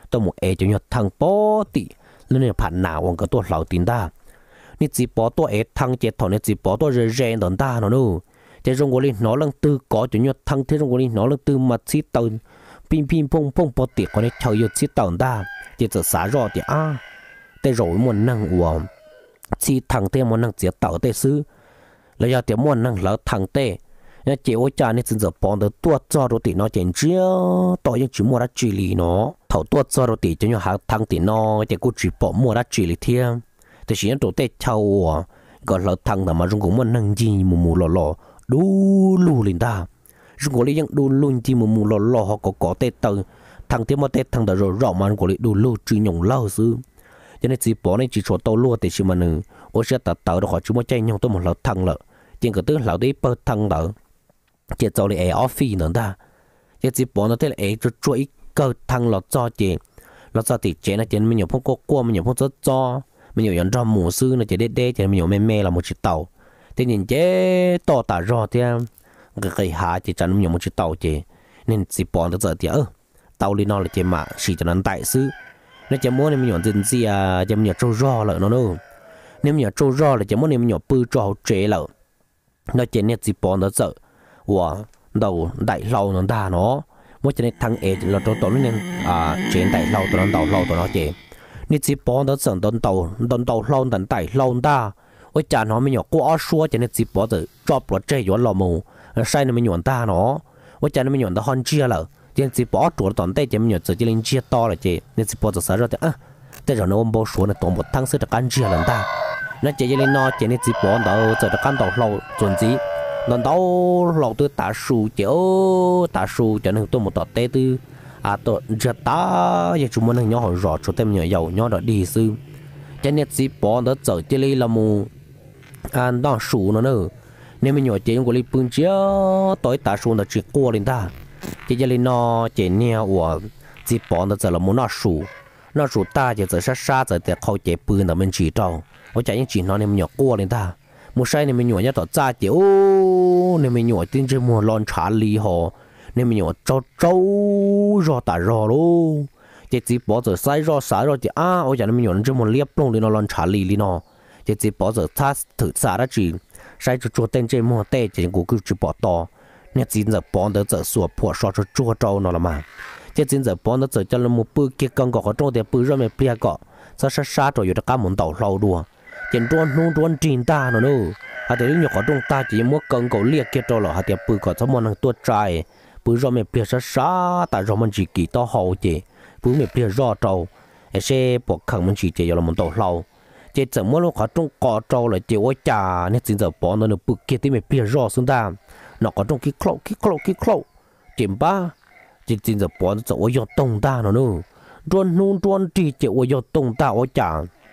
tôi một e cho nhau thằng bó tị nên là phản nào ông có tôi lão tin ta nít chỉ bỏ tôi e thằng chết thằng nít chỉ bỏ tôi rơi rơi đòn ta nó nữa thế trong cái nó lần tư có cho nhau thằng thế trong cái nó lần tư mặt xí tàu pin pin pong pong bỏ tiệt có này chơi yêu xí tàu ta chỉ giờ xả rõ thì àแต่rồi muốn năng uổng chỉ thằng tê muốn năng chỉ tàu tê sư là do tiếng muốn năng lỡ thằng tê nhá chỉ ôi cha nên giờ bỏ được tuột cho đồ tỷ nó chén chia taoยังchỉ mua đã chỉ lý nó thầu tuột cho đồ tỷ cho nhau hàng thằng tỷ nó chỉ cô chỉ bỏ mua đã chỉ lý thêm thì chỉ những đồ tê châu à gọi lỡ thằng mà chúng cũng muốn năng gì mù mù lò lò đu lù lên ta chúng có lý những đu luôn gì mù mù lò lò họ có có tê tờ thằng tê mà tê thằng đã rồi rõ mà có lý đu lù chỉ nhung lâu sư cho nên chỉ bỏ nên chỉ cho tao luôn thì chỉ mà nữ ôi sẽ tạo tạo được họ chúng mới chơi nhau tôi một lỡ thằng lợ chỉ có tức lỡ đi bơ thằng lợ chỉ cho lại office nữa ta chỉ chỉ bỏ nó thế là cho chuỗi cơ thằng lọt cho chị lọt cho thì chế nó chế mình nhiều phong có qua mình nhiều phong rất cho mình nhiều nhận ra mùa sư nó chỉ đê đê chỉ mình nhiều mê mê là một chiếc tàu thế nhìn chế to tả rõ thế cái cái hạ chỉ chẳng nhiều một chiếc tàu chị nên chỉ bỏ nó giờ thì ơ tàu đi nó là chế mà chỉ cho nó tại sư nó chỉ muốn mình nhiều dân gì à chỉ mình nhiều trâu rõ lợ nó đâu nên nhiều trâu rõ là chỉ muốn mình nhiều bự trâu chế lợ nó chỉ nên chỉ bỏ nó giờ của đầu đại lâu nó ta nó mỗi cho nên thằng ấy là tôi tôi nên à chuyện đại lâu tôi nó đầu lâu tôi nó chị nên chỉ bỏ nó sẵn đón tàu đón tàu lâu đón đại lâu ta ôi cha nó mới nhỏ quá xua cho nên chỉ bỏ từ drop vào chơi vô lò mù sai nó mới nhọn ta nó ôi cha nó mới nhọn ta hòn chia lợ nên chỉ bỏ chuột tận tay chỉ mới nhọn chỉ lên chia to là chị nên chỉ bỏ từ sáng ra thì à thế rồi nó ôm bao số này toàn một thằng sẽ được ăn chia lần ta nó chỉ lên nó chỉ nên chỉ bỏ đó giờ được ăn tàu lâu chuẩn gì lần đầu lâu tôi tạ sù kiểu tạ sù cho nên tôi một tọt tê tư à tôi giật ta giờ chúng mình nhỏ họ rõ cho tem nhỏ giàu nhỏ đó đi sư cho nên chỉ bỏ đó giờ chỉ lấy là mù à đó sù nó nữa nên mình nhỏ chỉ của lấy bưng chia tối tạ sù là chỉ qua lên ta chỉ cho lên nó chỉ neo của chỉ bỏ đó giờ là muốn nó sù nó sù ta chỉ giờ sát sát giờ thì khâu chỉ bưng là mình chỉ trâu ở chạy những chỉ nó nên mình nhỏ qua lên ta một sai này mình nhỏ nhất tỏ ra kiểu nên mình nhỏ tin trên mùa lon trả lý họ nên mình nhỏ trâu trâu rồi tả rồi luôn chỉ chỉ bỏ giờ sai rồi sai rồi thì à ôi giờ mình nhỏ trên mùa liệp luôn thì nó lon trả lý lý nó chỉ chỉ bỏ giờ ta thử xả ra chỉ sai cho chua tên trên mùa tê chỉ cũng cứ chỉ bỏ to nên chỉ giờ bỏ được giờ sủa bỏ so cho chua trâu nó là mà chỉ chỉ giờ bỏ được giờ cho nó một bữa kia con có trâu thì bữa rồi mình bia cọ sao sát sát rồi được cả muốn tàu lâu đùa chuyện trốn nôn trốn trình ta nó nữa à thì những họ trong ta chỉ muốn cần cầu liệt kia cho là họ thì bự có số món tua trai bự rồi mình bịa sát sát tại rồi mình chỉ kỳ to hậu chị bự mình bịa rõ trâu sẽ bỏ khẳng mình chỉ chỉ là một tổ lâu chỉ chỉ muốn lúc họ trong cỏ trâu là chỉ ôi trà nên chỉ giờ bỏ nó bự kia thì mình bịa rõ xuống ta nó có trong cái khâu cái khâu cái khâu chìm ba chỉ chỉ giờ bỏ nó ôi do tông ta nó nữa trốn nôn trốn chỉ chỉ ôi do tông ta ôi trà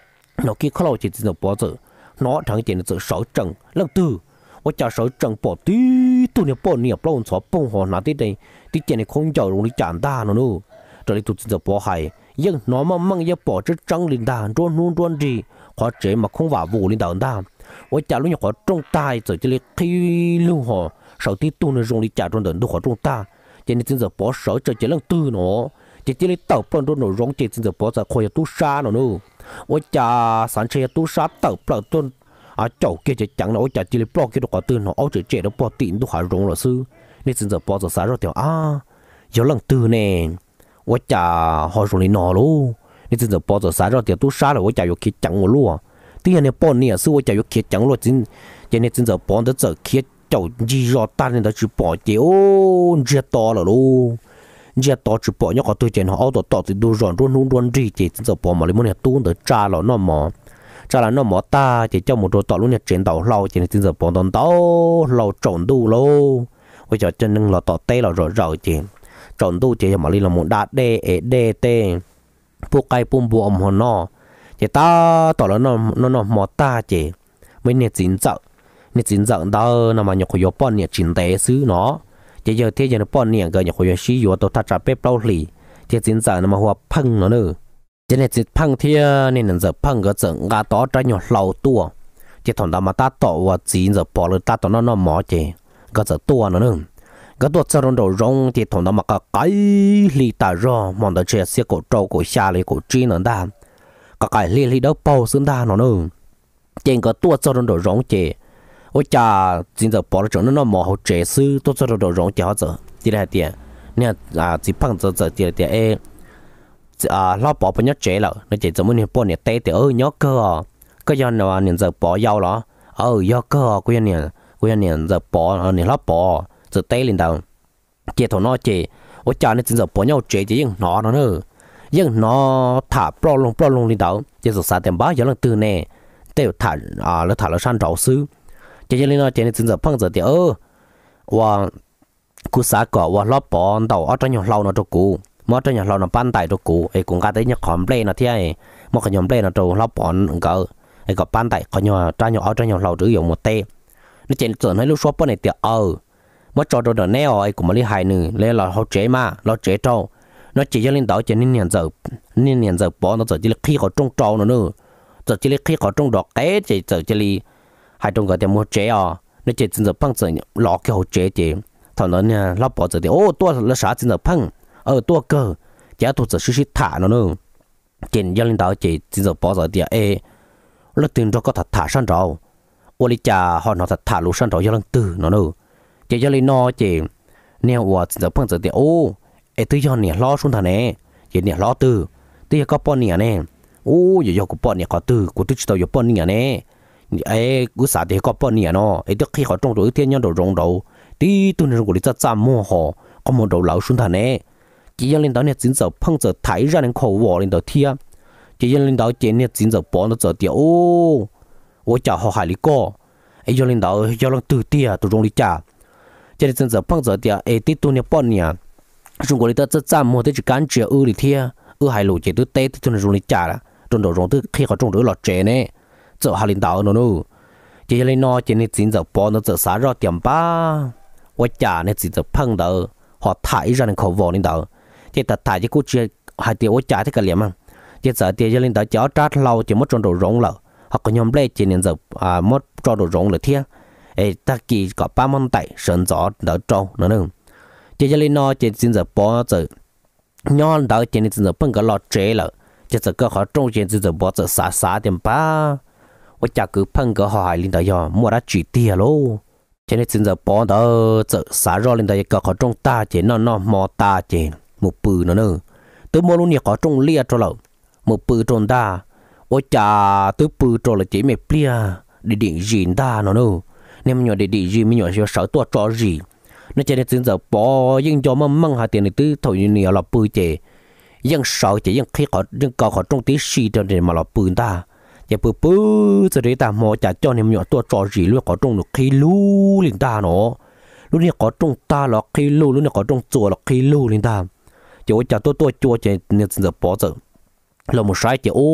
nó kia khâu chỉ chỉ bỏ giờ nó thằng chỉ là sự sáu trận lần tư我家手整包滴都你包你也不能说崩好哪的的的见你空调容易长大了喏这里都是包海nhưng nó mà mang ye bỏ chứ trăng linh đàn trốn luôn trốn gì họ chế mà không vào vụ linh đàn ta我家lúc họ trong tai rồi chỉ khi lưu họ sau tí tu nó dùng đi trả trong đợt họ trong ta cho nên giờ bỏ sở cho chỉ lần tư nó chỉ chỉ tàu phân trốn nó giống chỉ giờ bỏ ra khỏi tu sa nó nữa 我家sản xuất tu sa tàu phân trốn à cháu kia chỉ chẳng là ôi chả chỉ là bỏ kia đồ tư nó ôi chỉ nó bỏ tiền đồ hải rong là sư nên giờ bỏ giờ sáng rồi thì à giờ lần tư nè ôi chả họ dùng đi nọ luôn nên giờ bỏ giờ sáng rồi thì tu sa là ôi chả có kia chẳng một luôn tiền này bỏ nè sư ôi chả có kia chẳng luôn chính cho nên giờ bỏ tới giờ kia cháu gì rồi ta nên đã chỉ bỏ chỉ ô chỉ to là luôn chỉ to chỉ bỏ nhóc có tôi chỉ nó áo to to thì đồ rồi luôn luôn luôn gì chỉ giờ bỏ mà lấy muốn tu tới cha là nó mà cho là nó mỏ ta chỉ cho một đồ tọt luôn nhật chuyển tàu lâu chỉ nên giờ bỏ tàu tàu lâu trộn đu lô bây giờ chân nâng là tọt tê là rồi rồi chỉ trộn đu chỉ mà đi là một đá đê ế đê tê buộc cây bùm bùm hòn nó chỉ ta tọt là nó nó nó mỏ ta chỉ mấy nhiệt chín dạo nhiệt chín dạo đó nó mà nhọc khối bón nhiệt chín tế xứ nó chỉ giờ thế giờ nó bón nhiệt gần nhọc khối xí yếu tàu thắt chặt bếp lâu lì nhiệt chín dạo nó mà hoa phăng nó nữa cho nên chỉ phăng thia nên giờ phăng cái trận gà to trái nhỏ lâu tua chỉ thằng ta mà ta tỏ và chỉ giờ bỏ được ta tỏ nó nó mỏ chỉ cái giờ tua nó nữa cái tuột sau đầu rong thì thằng nó mà cái cái lì ta rõ mong đợi chơi xe cổ trâu cổ xa lấy cổ chi nữa ta cái cái lì lì đó bao xương ta nó nữa trên cái tuột sau đầu rong chơi ôi cha chính giờ bỏ ra nó mò hậu chế sư tuột sau đầu rong chơi họ giờ chỉ là tiền nè à chỉ bằng giờ giờ chỉ là tiền e à lo bỏ bao nhiêu chế rồi nó chỉ giống như bỏ nhiêu tê thì ơi nhớ cơ cái do nào nên giờ bỏ dao đó ờ do cơ cái này cái này giờ bỏ này lo bỏ giờ tê lên đầu chế thằng nó chế ôi cha nên giờ bỏ nhau chế chỉ những nó nó nữa những nó thả pro lông pro lông lên đầu chế giờ sao tiền bao giờ lần từ nè tiêu thả à nó thả nó sang trầu sư chế cho nên nó chế nên giờ phăng giờ thì ơ và cú xã cỏ và lo bỏ đầu ở trong nhà lâu nó cho cú mà trong nhà lâu nó ban tài cho cú ấy cũng cả tới nhà khóm play nó thế mà cái nhóm play nó cho lo bỏ cỡ ấy có ban tài có nhà trong nhà ở trong nhà lâu sử dụng một tê nó trên tưởng thấy lúc shop này thì ờ mà cho đồ neo ấy cũng mà lấy hai nữa lấy là họ chế mà nó chế trâu nó chỉ cho lên đó cho nên nhận giờ nên nhận giờ bỏ nó giờ chỉ là khi họ trong trâu nó nữa giờ chỉ là khi họ trong đọt té chỉ giờ chỉ là hai trong cái tiền mua chế à nó chỉ giờ bằng giờ lọ cái họ chế chế thằng nó nha nó bỏ giờ thì ô tua nó xả giờ bằng ờ tua cơ giá tôi giờ xí xí thả nó nữa trên cho lên đó chỉ giờ bỏ giờ thì ê nó tiền cho có thật thả sang trâu ô li cha họ nó thật thả lũ sang trâu cho lần từ nó nữa chỉ cho lên nó chỉ neo qua giờ bằng giờ thì ô ê tôi cho nè lo xuống thằng này chỉ nè lo từ tôi có bao nè nè ô giờ giờ có bao nè có từ của tôi chỉ tao giờ bao nè nè ê cứ xả thì có bao nè nó ê tôi khi họ trong rồi thiên nhân đồ rong đầu tí tôi nên của đi ra ra mua họ có một đầu lão xuống thằng này chỉ cho lên đó nè chính giờ phăng giờ thái ra đến khẩu vỏ lên đó thia chỉ cho lên đó chỉ nè chính giờ bỏ nó giờ thì ô ô chả họ hải lý co ê cho lên đó cho nó từ tia từ rong đi chả cho nên chính giờ phăng giờ thì ê tí tôi nè bao nè chúng tôi đã rất chăm mua tới chỉ cán chè ư đi thia ư hai lũ chỉ tới tết thì chúng tôi trả là trong đầu rong tới khi họ trong đó lọt chè này giờ hai linh đạo nó nữa chỉ là nó chỉ nên chính giờ bỏ nó giờ xả ra tiệm ba và trả nên chỉ giờ phăng đó họ thải ra nên khẩu vỏ linh đạo chỉ ta thải chỉ cố chia hai tiêu trả thế cả liền mà chỉ giờ tiêu cho linh đạo cháu trát lâu chỉ mất trong đầu rong lợ họ có nhóm lệ chỉ nên giờ à mất trong đầu rong là thia ê ta kỳ có ba món tay sơn gió đỡ trâu nữa nữa chỉ cho nên nó chỉ xin giờ bỏ giờ nhon đó chỉ nên giờ bằng cái lọt chế là chỉ giờ cái họ trong chỉ giờ bỏ giờ xả xả điểm ba và chả cứ bằng cái họ hay lên đó giờ mua đã chỉ tiền luôn chỉ nên giờ bỏ đó giờ xả ra lên đó cái họ trong ta chỉ nó nó mò ta chỉ một bự nữa nữa tôi mua luôn nhiều họ trong lia cho lẩu một bự trong ta và chả tôi bự cho là chỉ mấy lia để định gì ta nó nữa nên nhỏ để định gì mình nhỏ sẽ sợ tua cho gì nó chỉ nên giờ bỏ nhưng cho mà măng hạt tiền từ thôi như nhiều là bự chế nhưng sợ chỉ nhưng khi họ nhưng cầu họ trong tí xì cho nên mà là bự ta giờ bự bự giờ đấy ta mò chả cho nên nhỏ tua trò gì luôn họ trong được khi lu liền ta nó lúc này họ trong ta là khi lu lúc này họ trong chùa là khi lu liền ta chỉ ôi chả tua tua chùa chỉ nên giờ bỏ giờ là một sai chỉ ô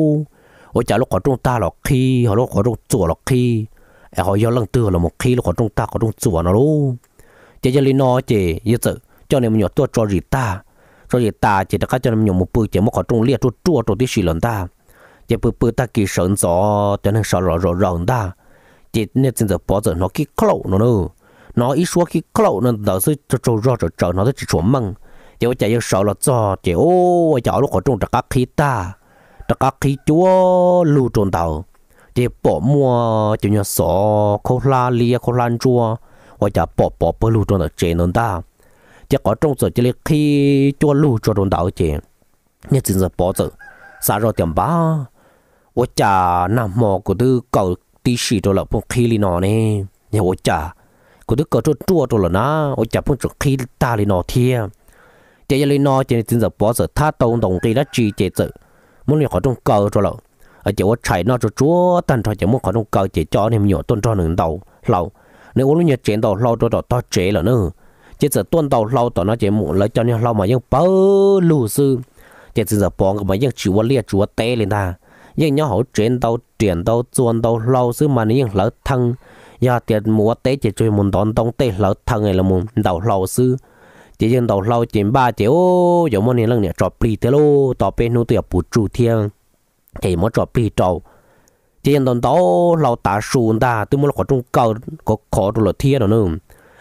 ôi chả lúc họ trong ta là khi họ lúc họ trong chùa là khi họ do lần tư là một khi lúc họ trong ta họ trong chùa nó luôn chỉ cho nên nó chỉ như vậy cho nên mình nhặt tua cho gì ta cho gì ta chỉ đã cho nên mình một bự chỉ một khó trong liệt chua chua trong tí xì lần ta chỉ bự bự ta kỳ sơn gió cho nên sợ rõ rõ rõ ta chỉ nên bây giờ bỏ giờ nó cái khẩu nó nữa nó ít số cái khẩu nó đỡ sự cho cho rõ rõ nó chỉ chuẩn măng chỉ có chạy sợ là cho chỉ ô cháu lúc khó trong các khí ta các khí chúa lưu trồn tàu chỉ bỏ mua chỉ nhớ sọ khô la lia khô lan chua và chả bỏ bỏ bơ lưu trong ở trên nó ta chỉ có trong giờ chỉ là khi cho lưu cho trong đảo trên nhưng chỉ giờ bỏ giờ xả ra tiệm ba và chả nằm mò của thứ cầu tí xì cho là phong khi li nó nè nhưng và chả của thứ cầu cho chua cho là nó và chả phong cho khi ta li nó thia chỉ li nó chỉ chỉ giờ bỏ giờ tha tông đồng kỳ đã chỉ chỉ giờ muốn li họ trong cầu cho là ở chỗ chạy nó cho chúa tan cho chỉ muốn họ trong cầu chỉ cho nên nhiều tôn cho nương đầu lâu nếu uống nhiều chuyện đầu lâu rồi to chế là nữa chỉ giờ tuần đầu lâu tao nó chỉ muốn lấy cho nên lâu mà những bơ lù sư chỉ giờ bỏ cái mà những chịu liệt chúa té lên ta những nhau hậu chuyện đầu chuyện đầu tuần đầu lâu sư mà những lỡ thăng giờ tiền mua té chỉ chơi muốn đón đông té lỡ thăng này là muốn đầu lâu sư chỉ những đầu lâu chuyện ba triệu giống như lần này trò pli thế lô tao bên nó tiệp bút chủ thiên thì mới trò pli trâu chỉ nhận đó lâu ta xuống ta tôi muốn có trong cầu có khó rồi là thiên rồi nữa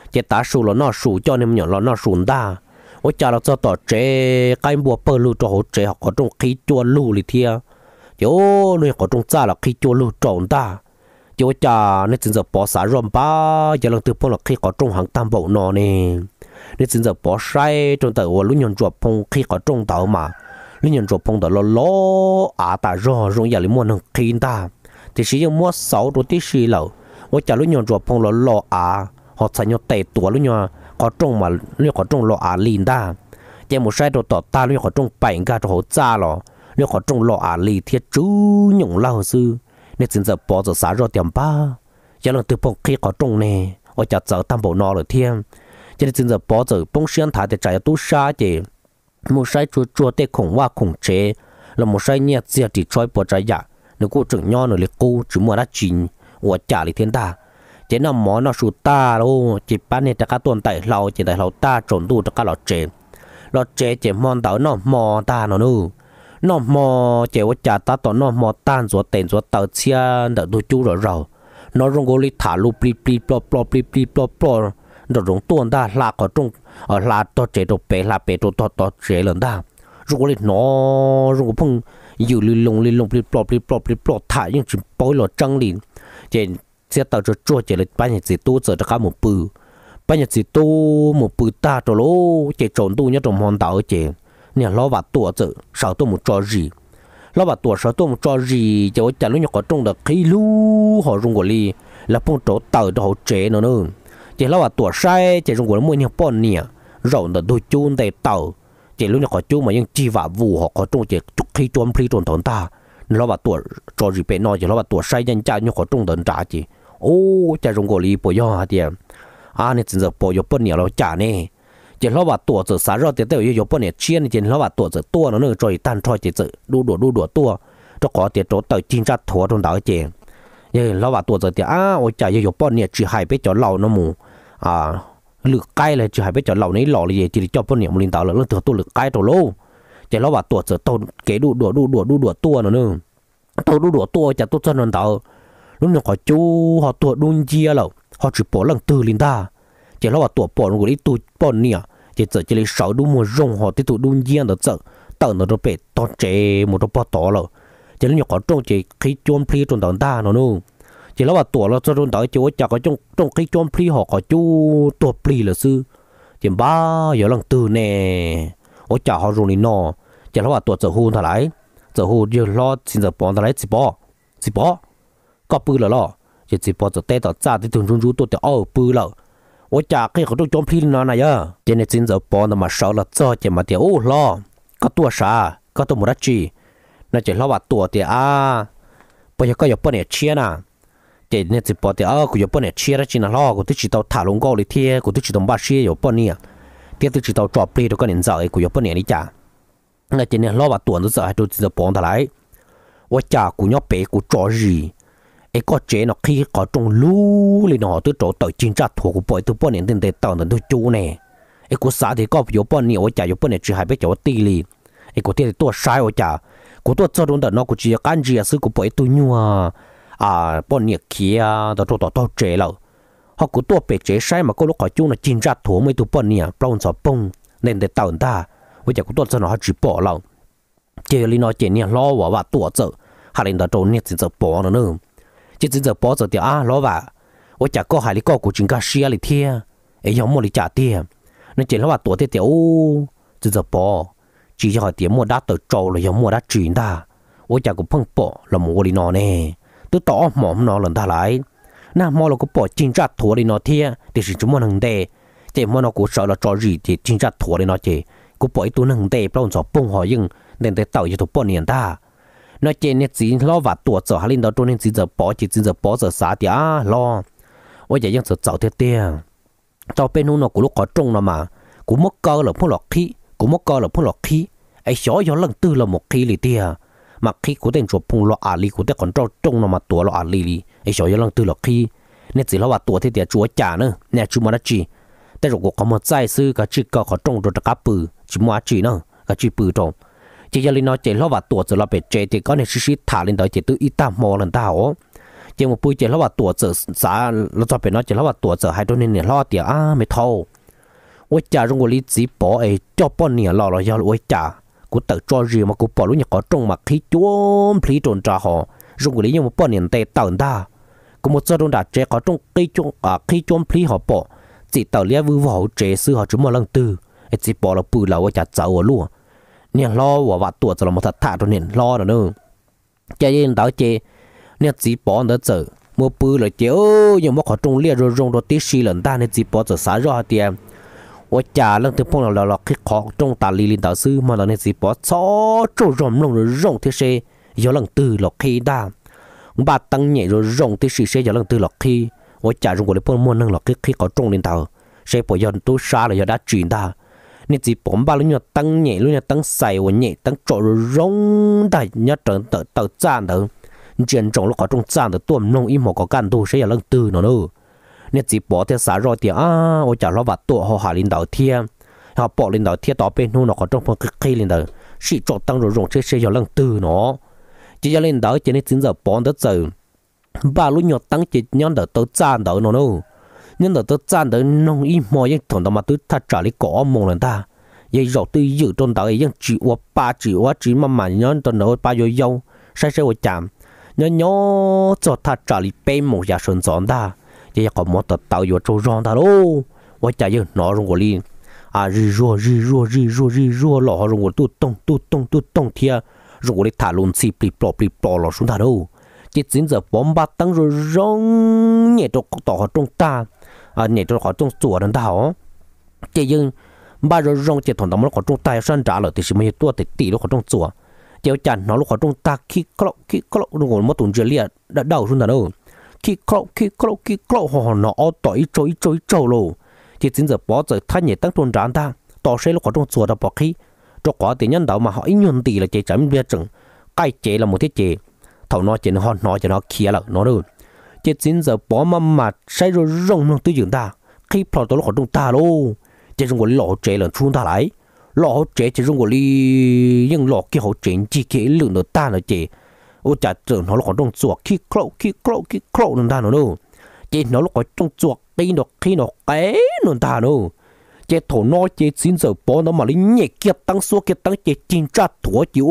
chỉ ta sù là nó sù cho nên nhỏ là nó sùn ta ôi cha là cho tỏ chế cái bùa bơ lưu cho hỗ chế họ có trong khí chua lưu li thia chứ ô nuôi có trong cha là khí chua lưu trộn ta chứ ôi cha nên chính giờ bỏ xả rôm ba giờ lần từ phong là khí có trong hàng tam bộ nọ nè nên chính giờ bỏ sai trong tờ của lúc nhon chuột phong khí có trong tàu mà lúc nhon chuột phong tờ lo lo à ta rõ rồi giờ lấy mua nông khí ta thì chỉ dùng mua sáu đồ tí xì lẩu ôi cha lúc nhon chuột phong lo lo à họ sai nhau tệ tuổi lúc nhon có trong mà lúc có trong lo à lìn ta giờ một sai đồ tọt ta lúc có trong bảy ga cho hỗ cha lo lúc có trong lo à lì thiết chú nhung lao sư nên chính giờ bỏ giờ xả rồi tiệm ba giờ lần từ phong khí có trong nè ôi cha giờ tam bộ nọ rồi thiên cho nên chính giờ bỏ giờ bông xuyên thả để chạy tu sa chị một sai chua chua tê khủng hoa khủng chế là một sai nhẹ chia chỉ trói bỏ trái dạ nếu cô trưởng nho nữa là cô chỉ mua đã chín của trả lại thiên ta chỉ là món nó sụt ta đâu chỉ bán này các tuần tại lâu chỉ tại lâu ta trộn đủ các lọ chế lọ chế chỉ món tàu nó mò ta nó nữa nó mò chỉ của trả ta tao nó mò tan rồi tiền rồi tàu chia đỡ đôi chú rồi rồi nó rong goli thả lu pli pli plo plo pli pli plo plo rồi rong tuần ta là có trong ở là to chế đồ bể là bể đồ to to chế lần ta rong goli nó rong phongอยู่ลิลงลิลงปลิปลอปลิปลอปลิปลอถ่ายยังจิปอยหลอดจังลินเจนเสียต่อจะจั่วเจเลยปัญญาจิตู้เจอตะขาหมูปือปัญญาจิตู้หมูปือตาตัวโลเจโจนตู้เนี่ยตรงหอนดาวเจเนี่ยล้อวัดตัวเจอสาวตัวหมูจอรีล้อวัดตัวสาวตัวหมูจอรีเจ้าจันลุยก็ตรงเด็กขี้ลู่หอรุงกว่าลีแล้วพงโจเต่าตัวเจเนอะเนอะเจล้อวัดตัวใช่เจรุงกว่ามือเนี่ยป้อนเนี่ยเราเด็กดูจูนแต่เต่าเจลุยก็จูมายังจีว่าวูหอก็ตรงเจจุกขี้จวนพลีจวนถอนตาเราว่าตัวจอรีเป็นน้อยเราว่าตัวใช้ยันจ่ายยังขอตรงเดินจ่าจีโอ้จะรงกอลีปอยอเดียอ่าเนี่ยจริงๆปอยปนเนี่ยเราจ่าเนี่ยเจเราว่าตัวจะสารเราเดี๋ยวอยู่ปนเนี่ยเชียนเจเราว่าตัวจะตัวนั่นเองจอยตันทอยเจจะดูดัวดูดัวตัวจะขอเดี๋ยวจะต่อยจิงจัดถั่วตรงดาวเจเนี่ยเราว่าตัวจะเดี๋ยวอ้าโอ้จ่าอยู่ปนเนี่ยจีหายไปจอเหล่าน้ำมูอ่าหรือใกล้เลยจีหายไปจอเหล่านี้หล่อเลยจีจอปนเนี่ยมันลินดาวเลยเรื่องตัวตัวหรือใกล้ตัวโลเจเราว่าตัวจะต้นเกดูดัวดูดัวดูดัวตัวนั่นเองตัวดูดัวตัวจะตัวจนนั่นดาวlúc nào họ chú họ tuột đun chia lẩu họ chỉ bỏ lần từ linh ta chỉ là họ tuột bỏ một cái tụt bỏ nè chỉ giờ chỉ lấy sáu đu mùa rong họ tiếp tục đun chia được giờ tận nó bị to chế một đôi bỏ to lẩu chỉ là họ trong chỉ khi chôn phi trong tận ta nó luôn chỉ là họ tuột là cho trong tận chú chả có trong trong khi chôn phi họ có chú tuột phi là sư chỉ ba giờ lần từ nè họ chả họ rồi nọ chỉ là họ tuột giờ hôn thà lại giờ hôn giờ lo xin giờ bỏ thà lại chỉ bỏ chỉ bỏ có bự là lo chỉ chỉ bỏ giờ tết tao cha thì thường rung rung tôi thì ô bự là ôi chả cái họ trong phi nó này á cho nên xin giờ bỏ nó mà sợ là cho chỉ mà thì ô lo có tua sa có tua một đất chi nó chỉ lo vào tua thì à bây giờ có nhiều bữa này chia nè chỉ nên chỉ bỏ thì à có nhiều bữa này chia đó chỉ là lo của tôi chỉ tao thả lông câu đi thiê của tôi chỉ tao ba chia nhiều bữa nè thiê tôi chỉ tao drop đi đâu có nên giờ của nhiều bữa này đi chả nó chỉ nên lo vào tua nó giờ tôi chỉ giờ bỏ thả lại ôi chả của nhau bé của trò gì ấy có chế nó khi có trong lú lên nó tôi trổ tới chính trách thuộc của bội tôi bọn này tên để tạo nên tôi chú nè ấy có xã thì có nhiều bọn nhiều chả nhiều bọn này chỉ hai bé cháu tì li ấy có thể tôi sai ở chả có tôi cho đúng đợt nó có chỉ can gì sự của bội tôi nhua à bọn này kia tôi trổ tao chế rồi họ có tôi bị chế sai mà có lúc họ chú là chính trách thuộc mấy tôi bọn này bao giờ bông nên để tạo ta bây giờ có tôi cho nó chỉ bỏ rồi chế li nó chế này lo vào và tôi cho hai lần đó trổ này chỉ giờ bỏ nó nữa chỉ chỉ giờ bỏ giờ thì à lo và ôi chả có hai lý có của chính cả xia lý thia ấy giống một lý trả tiền nên chỉ lo và tuổi thì tiểu chỉ giờ bỏ chỉ cho họ tiền mua đắt từ trâu là giống mua đắt chuyển ta ôi chả có phân bỏ là một lý nó nè tôi tỏ mỏm nó lần ta lại na mua là có bỏ chính trả thua lý nó thia thì chỉ chúng mua hàng đề chỉ mua nó cũng sợ là trò gì thì chính trả thua lý nó chỉ có bỏ tôi hàng đề bao giờ bông họ nhưng nên để tàu cho tôi bỏ tiền ta nó trên net chỉ lo và tuổi giờ hai linh đó cho nên chỉ giờ bỏ chỉ chỉ giờ bỏ giờ xả thì à lo ôi giờยังgiờ找贴贴cho bên nó cũng lúc có trông nó mà cũng mất cơ là phong lọc khí cũng mất cơ là phong lọc khí ấy xóa do lần tư là một khí lì tia mà khí của tên chụp phong lọc à lì của tên còn cho trông nó mà tuổi lọc à lì lì ấy xóa do lần tư là khí nên chỉ lo và tuổi thì chúa trả nữa nè chú mà nó chỉแต่如果เขามาใจซื้อก็chỉ cóเขาtrông rồi các bự chỉ mua chỉ nữaก็chỉ bự trông chỉ cho nên nó chỉ lo và tuổi rồi là bị chế thì có nên xí xí thả lên đó chỉ tự ít tam mò lần tao chỉ một bữa chỉ lo vào tuổi giờ xã nó cho bên nó chỉ lo vào tuổi giờ hai đôi nên lo tiền à mấy thâu ôi cha trong cái lý chỉ bỏ ấy cho bọn nè lo lo do ôi cha cũng tự cho gì mà cũng bỏ lúc nhà có trong mà khi chuông phí trộn trả họ trong cái lý nhưng mà bọn nè tệ tận ta cũng một số đông đã trẻ có trong khi chuông à khi chuông phí họ bỏ chỉ tàu lia vui vào trẻ sư họ chúng mà lần tư chỉ bỏ là bự là ôi cha giàu ở luôn nè lo vào vặt tuổi giờ là một thật thà rồi nè lo rồi nữa cho nên đó chị nè chỉ bỏ nữa giờ mua bự là chị ơi nhưng mà có trong lia rồi rong rồi tí xì lần ta nên chỉ bỏ giờ xả ra tiền ôi cha lần thứ phong là là là cái khó trong tà lì linh đạo sư mà là nên chỉ bỏ xó trâu rồng lông rồi rong thế xe do lần tư là khi đa ba tăng nhẹ rồi rong thế xe xe do lần tư là khi ôi cha trong cái phong muốn nâng là cái khi có trong linh đạo xe bỏ do tôi xa là do đã chuyển ta nên chỉ bỏ ba lúc tăng nhẹ lúc tăng xài và nhẹ tăng trộn rồi rong đại nhất trở tự tự gian đó chuyện trong lúc có trong gian được tuôn nông im một có can tu sẽ là lần tư nữa nữa nên chỉ bỏ theo xã rồi thì à ôi chả lo vặt tổ họ hạ linh đạo thiên họ bỏ linh đạo thiên đó bên nó có trong phần khi linh đạo sĩ trộn tăng rồi rong sẽ sẽ là lần tư nó chỉ là linh đạo chỉ nên chính giờ bỏ tới giờ ba lúc nhỏ tăng chỉ nhân được tự gian đó nữa nữa nhân được tự gian đó nông im mọi những thằng đó mà tôi thật trả lý có mong lần ta vậy rồi tôi giữ trong đó ấy những chịu qua ba chịu qua chỉ mà mà nhân tuần đó ba rồi dâu sai sai chạm nhân nhớ cho thật trả lý bên một nhà sơn giòn ta chỉ có một tờ tàu vô trâu rong ta đâu, tôi chạy vô nó rong của liền, à rì rùa rì rùa rì rùa rì rùa lọ rong của tụt tông tụt tông tụt tông thia, rong của đi thả luôn xì plì plò plì plò lọ xuống ta đâu, chỉ chính giờ bom ba tăng rồi rong nhẹ cho tỏ trong ta, à nhẹ cho họ trong chùa đàn ta hả, chỉ nhưng ba rồi rong chỉ thằng đó nó có trong tay săn trả lại thì chỉ mấy tua thì tỷ nó có trong chùa, chỉ chăn nó nó có trong ta khi cọ khi cọ rong của một tuần chưa liệt đã đầu xuống ta đâu. Khi cọ khi cọ khi cọ họ nó tỏi trôi trôi trâu lô thì chính giờ bỏ giờ thay nhẹ tăng tuần trán ta tỏ sẽ lúc có trong chùa đã bỏ khí cho quả tiền nhân đạo mà họ ít nhân tỷ là chế chấm bia chừng cái chế là một thiết chế thầu nó chế nó họ nói cho nó kia là nó được chế chính giờ bỏ mà mà sai rồi rong nó tư dưỡng ta khi plot tôi lúc có trong ta lô chế trong cái lọ chế là chuông ta lại lọ chế chế trong cái ly nhưng lọ kia họ chế chỉ cái lượng nó ta là chế ôi chả tưởng nó có trong chuột khi cậu khi cậu khi cậu nó ta nó đâu chỉ nó có trong chuột đi nó khi nó cái nó ta đâu chỉ thổ nó chỉ xin giờ bỏ nó mà lính nhẹ kia tăng số kia tăng chỉ chín trăm thua chỉ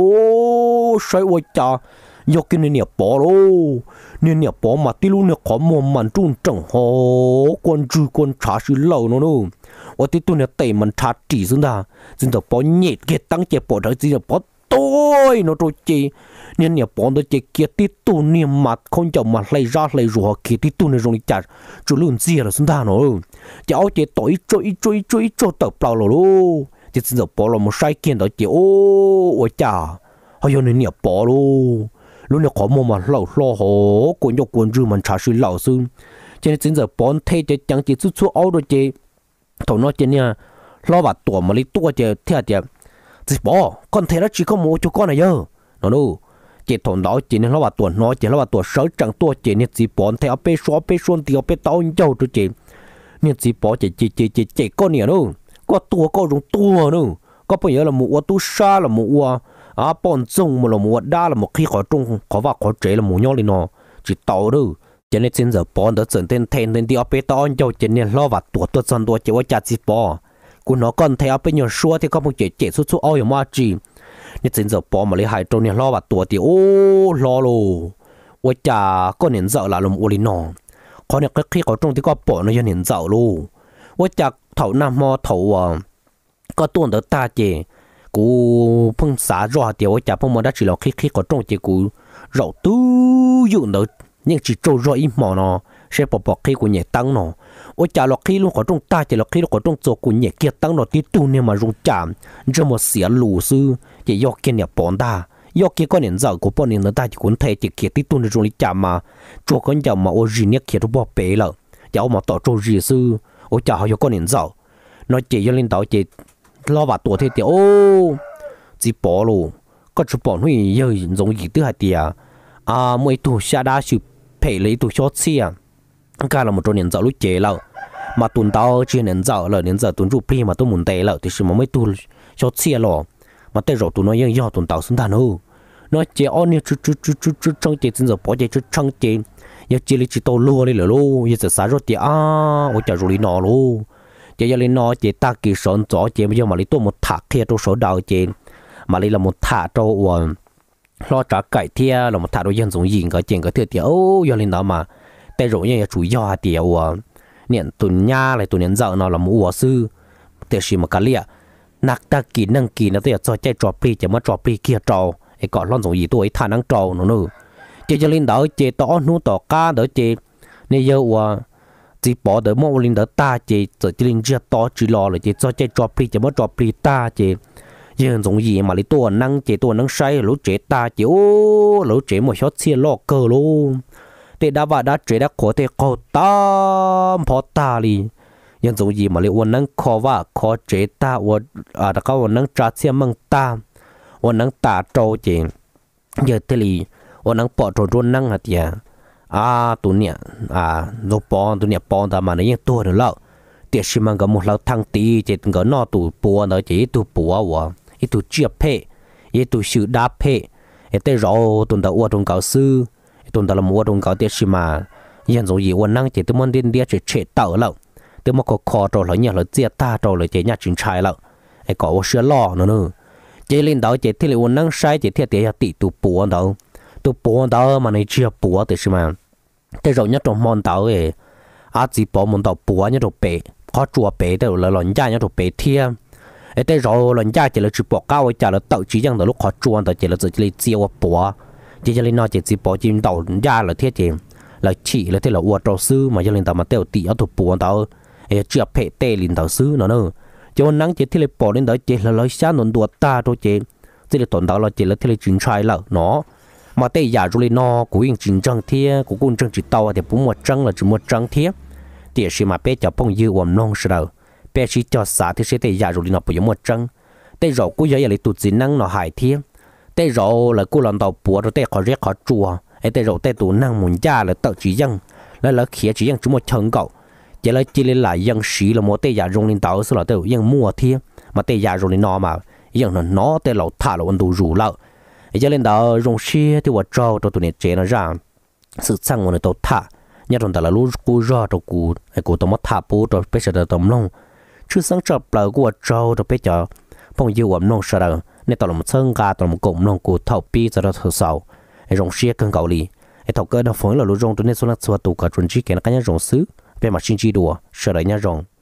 ô sai ôi chả do cái này bỏ luôn nên nhà bỏ mà tí luôn nó có một màn trung chẳng hồ quân chư quân trả sự lâu nó đâu ở tí tôi này tẩy mình trả chỉ xuống ta xin giờ bỏ nhẹ kia tăng chỉ bỏ đấy xin giờ bỏ tôi nó rồi chị nên nhà bọn tôi chỉ kia tí tu niệm mặt không chồng mà lấy ra lấy rùa kia tí tu này rồi chặt chú luôn gì là chúng ta nó cháu chỉ tội trôi trôi trôi trôi tập bao lô chỉ giờ bỏ là một sai kiên đó chị ô ôi chà hay là nên nhà bỏ luôn lúc này có một mà lẩu lo hổ của nhục quân rư mình trả sự lẩu xương cho nên giờ bọn thay cho chẳng chỉ chút chút áo rồi chị thầu nó chị nha lo vào tuổi mà lấy tua chị theo chị chỉ bỏ con thấy nó chỉ có một chỗ con này nhớ nó đâu chỉ thằng đó chỉ nên nó vào tuổi nó chỉ nó vào tuổi sáu chẳng tuổi chỉ nên chỉ bỏ theo bê xóa bê xuân thì bê tao nhau cho chị nên chỉ bỏ chỉ chỉ chỉ chỉ chỉ con này đâu có tua có dùng tua nữa có bây giờ là một tu sa là một à bọn trông mà là một đa là một khi khỏi trông khỏi vào khỏi chế là một nhau lên nó chỉ tao đâu cho nên bây giờ bỏ đỡ dẫn tên thèn tên đi bê tao nhau chỉ nên lo vào tuổi tuổi dần tuổi chỉ có chả chỉ bỏ của nó còn theo bên nhau xua thì có một chế chế số số oi mà chỉ nên chính giờ bỏ mà lấy hai trâu này lo vào tuổi thì ô lo lô ôi chà có nên dạo là làm ô linh nọ có nên cái khi có trông thì có bỏ nó cho nên dạo luôn ôi chà thầu nam mò thầu có tuần đó ta chế cú phong xả rõ thì ôi chà phong mà đã chỉ là khi khi có trông chế cú rậu tư dụng đó nhưng chỉ trâu rõ im mò nó sẽ bỏ bỏ khi của nhẹ tăng nó ôi chả lọc khi luôn có trong ta chỉ lọc khi nó có trong chỗ của nhẹ kia tăng nó tí tu nên mà rung chạm cho một xỉa lù sư chỉ do kia nhập bọn ta do kia có nền dở của bọn nền ta chỉ cuốn thay chỉ kia tí tu nên rung đi chạm mà chỗ con dòng mà ôi gì nhẹ kia nó bỏ bể lợ cháu mà tỏ trâu gì sư ôi chả họ có nền dở nó chỉ cho lên tàu chỉ lo vào tuổi thế thì ô chỉ bỏ luôn có chút bọn huy giờ giống gì thứ hai tiệt à mấy tu xa đá sự phải lấy tu short xia cái là một trong những dạo lúc chế lợ mà tuần tao chưa nên dạo là đến giờ tuần chụp phim mà tôi muốn tệ lợ thì sự mà mấy tu short xia lọ mà tệ rồi tụi nóยังdo tuần tao xuống thàn hư nó chế on như chút chút chút chút chút trong chế chính giờ bỏ chế chút trong chế giờ chỉ là chỉ tàu lúa đi rồi luôn giờ sẽ xả rồi thì à ôi trời rồi nọ luôn giờ giờ lên nọ chỉ ta kỳ sơn gió chỉ bây giờ mà lấy tôi một thả kia tôi số đầu chỉ mà lấy là một thả cho uổng lo trả cải thia là một thả đôi dân dùng gì cái chuyện cái thiệt thì ô giờ lên đó mà tay rồi như chủ yếu thì uổng niệm tuần nha lại tuần niệm dạo nó là một sư để xí mà cái lia nạc ta kỳ năng kỳ nó tới cho chạy trò pi chỉ mất trò pi kia trò ấy còn lo dùng gì tôi thả năng trò nó nữa chỉ cho lên đó chỉ tỏ nút tỏ cá đó chỉ nên giờ uổng chỉ bỏ đỡ mỗi linh đỡ ta chỉ giờ chỉ linh chưa to chỉ lo là chỉ cho chạy trò pi chỉ mất trò pi ta chỉ giờ dùng gì mà lấy tua năng chỉ tua năng say lũ trẻ ta chỉ ô lũ trẻ một số xe lo cơ luôn để đã vào đã trẻ đã khó để khó tam phó ta đi giờ dùng gì mà lấy uốn năng khó và khó trẻ ta uốn à đã có uốn năng trả xe măng ta uốn năng ta trâu chỉ giờ thế li uốn năng bỏ trâu trâu năng hạt ya à tụi nhẹ à nó bỏ tụi nhẹ bỏ ta mà nóยังตัวđượcแล้วtiệt xí mang cái một lão thằng tí chỉ từng cái nọ tụi bùa nó chỉ tụi bùa wa ít tụi chia phe ít tụi sự đáp phe ít tới rồi tụi ta uất trong cáo sư tụi ta làm uất trong cáo tiệt xí mà hiện rồi gì uất năng chỉ tụi mình điên điên chỉ chế tạo lậu tụi mình có khó rồi lại nhớ là chia ta rồi lại chỉ nhát chính trai lậu ai có uất sửa lo nữa nữa chỉ lên đó chỉ thì là uất năng sai chỉ thiệt để tụi tụi bùa đó tụi bùa đó mà này chia bùa tiệt xí mà tới rồi nhát trong mòn tàu ấy à chỉ bỏ mòn tàu bùa nhát trong bể khó chùa bể đều là lòn da nhát trong bể thiê ấy tới rồi lần gia chỉ là chỉ bỏ cao trả là tự chỉ rằng là lúc họ chuồn thì chỉ là chỉ là chiêu bỏ chỉ cho nên nó chỉ chỉ bỏ chim đầu gia là thiết gì là chỉ là thế là uất đầu sư mà cho nên tao mà tiêu tỉ ở thuộc bỏ tao ấy chưa phê tê lên tao sư nữa nữa cho năng chỉ thế là bỏ lên đó chỉ là lấy sáng nón đuột ta thôi chỉ chỉ là tuần tao là chỉ là thế là chính trai là nó mà tây giả rồi nó cũng yên chính trăng thiết cũng cũng trăng chỉ tao thì cũng một trăng là chỉ một trăng thiết thì khi mà bé cho phong dư ôm nông sờ đầu bé chỉ cho xã thì sẽ tây giả rồi nó bị một trăng tây rồi cũng vậy là tụt gì năng nó hại thiết tây rồi là cô làm tàu bùa rồi tây khó riết khó chùa ấy tây rồi tây tụ năng muốn ra là tự chỉ dân là là khía chỉ dân chúng một chân cậu chỉ là chỉ là dân sĩ là một tây giả rồi lên tàu sau là tây dân mua thiết mà tây giả rồi nó mà dân nó nó tây lẩu thả là ôn đủ rủ lợ ấy cho lên đó rong xe thì vật trâu cho tụi này chế nó ra sự sang của nó tàu thả nhớ trong đó là lú cú rò cho cú ấy cú tàu mất thả bù cho bé sẽ được tầm long chứ sáng chập là của vật trâu cho bé cho phong dư ẩm nông sợ đâu nên tàu là một sân gà tàu một cụm nông cú thầu pi cho nó thở sầu ấy rong xe cơn cậu lì ấy thầu cơ nó phơi là lú rong tụi này số là số tụ cả chuẩn chỉ cái nó cái nhá rong xứ về mặt sinh chi đùa sợ đấy nhá rong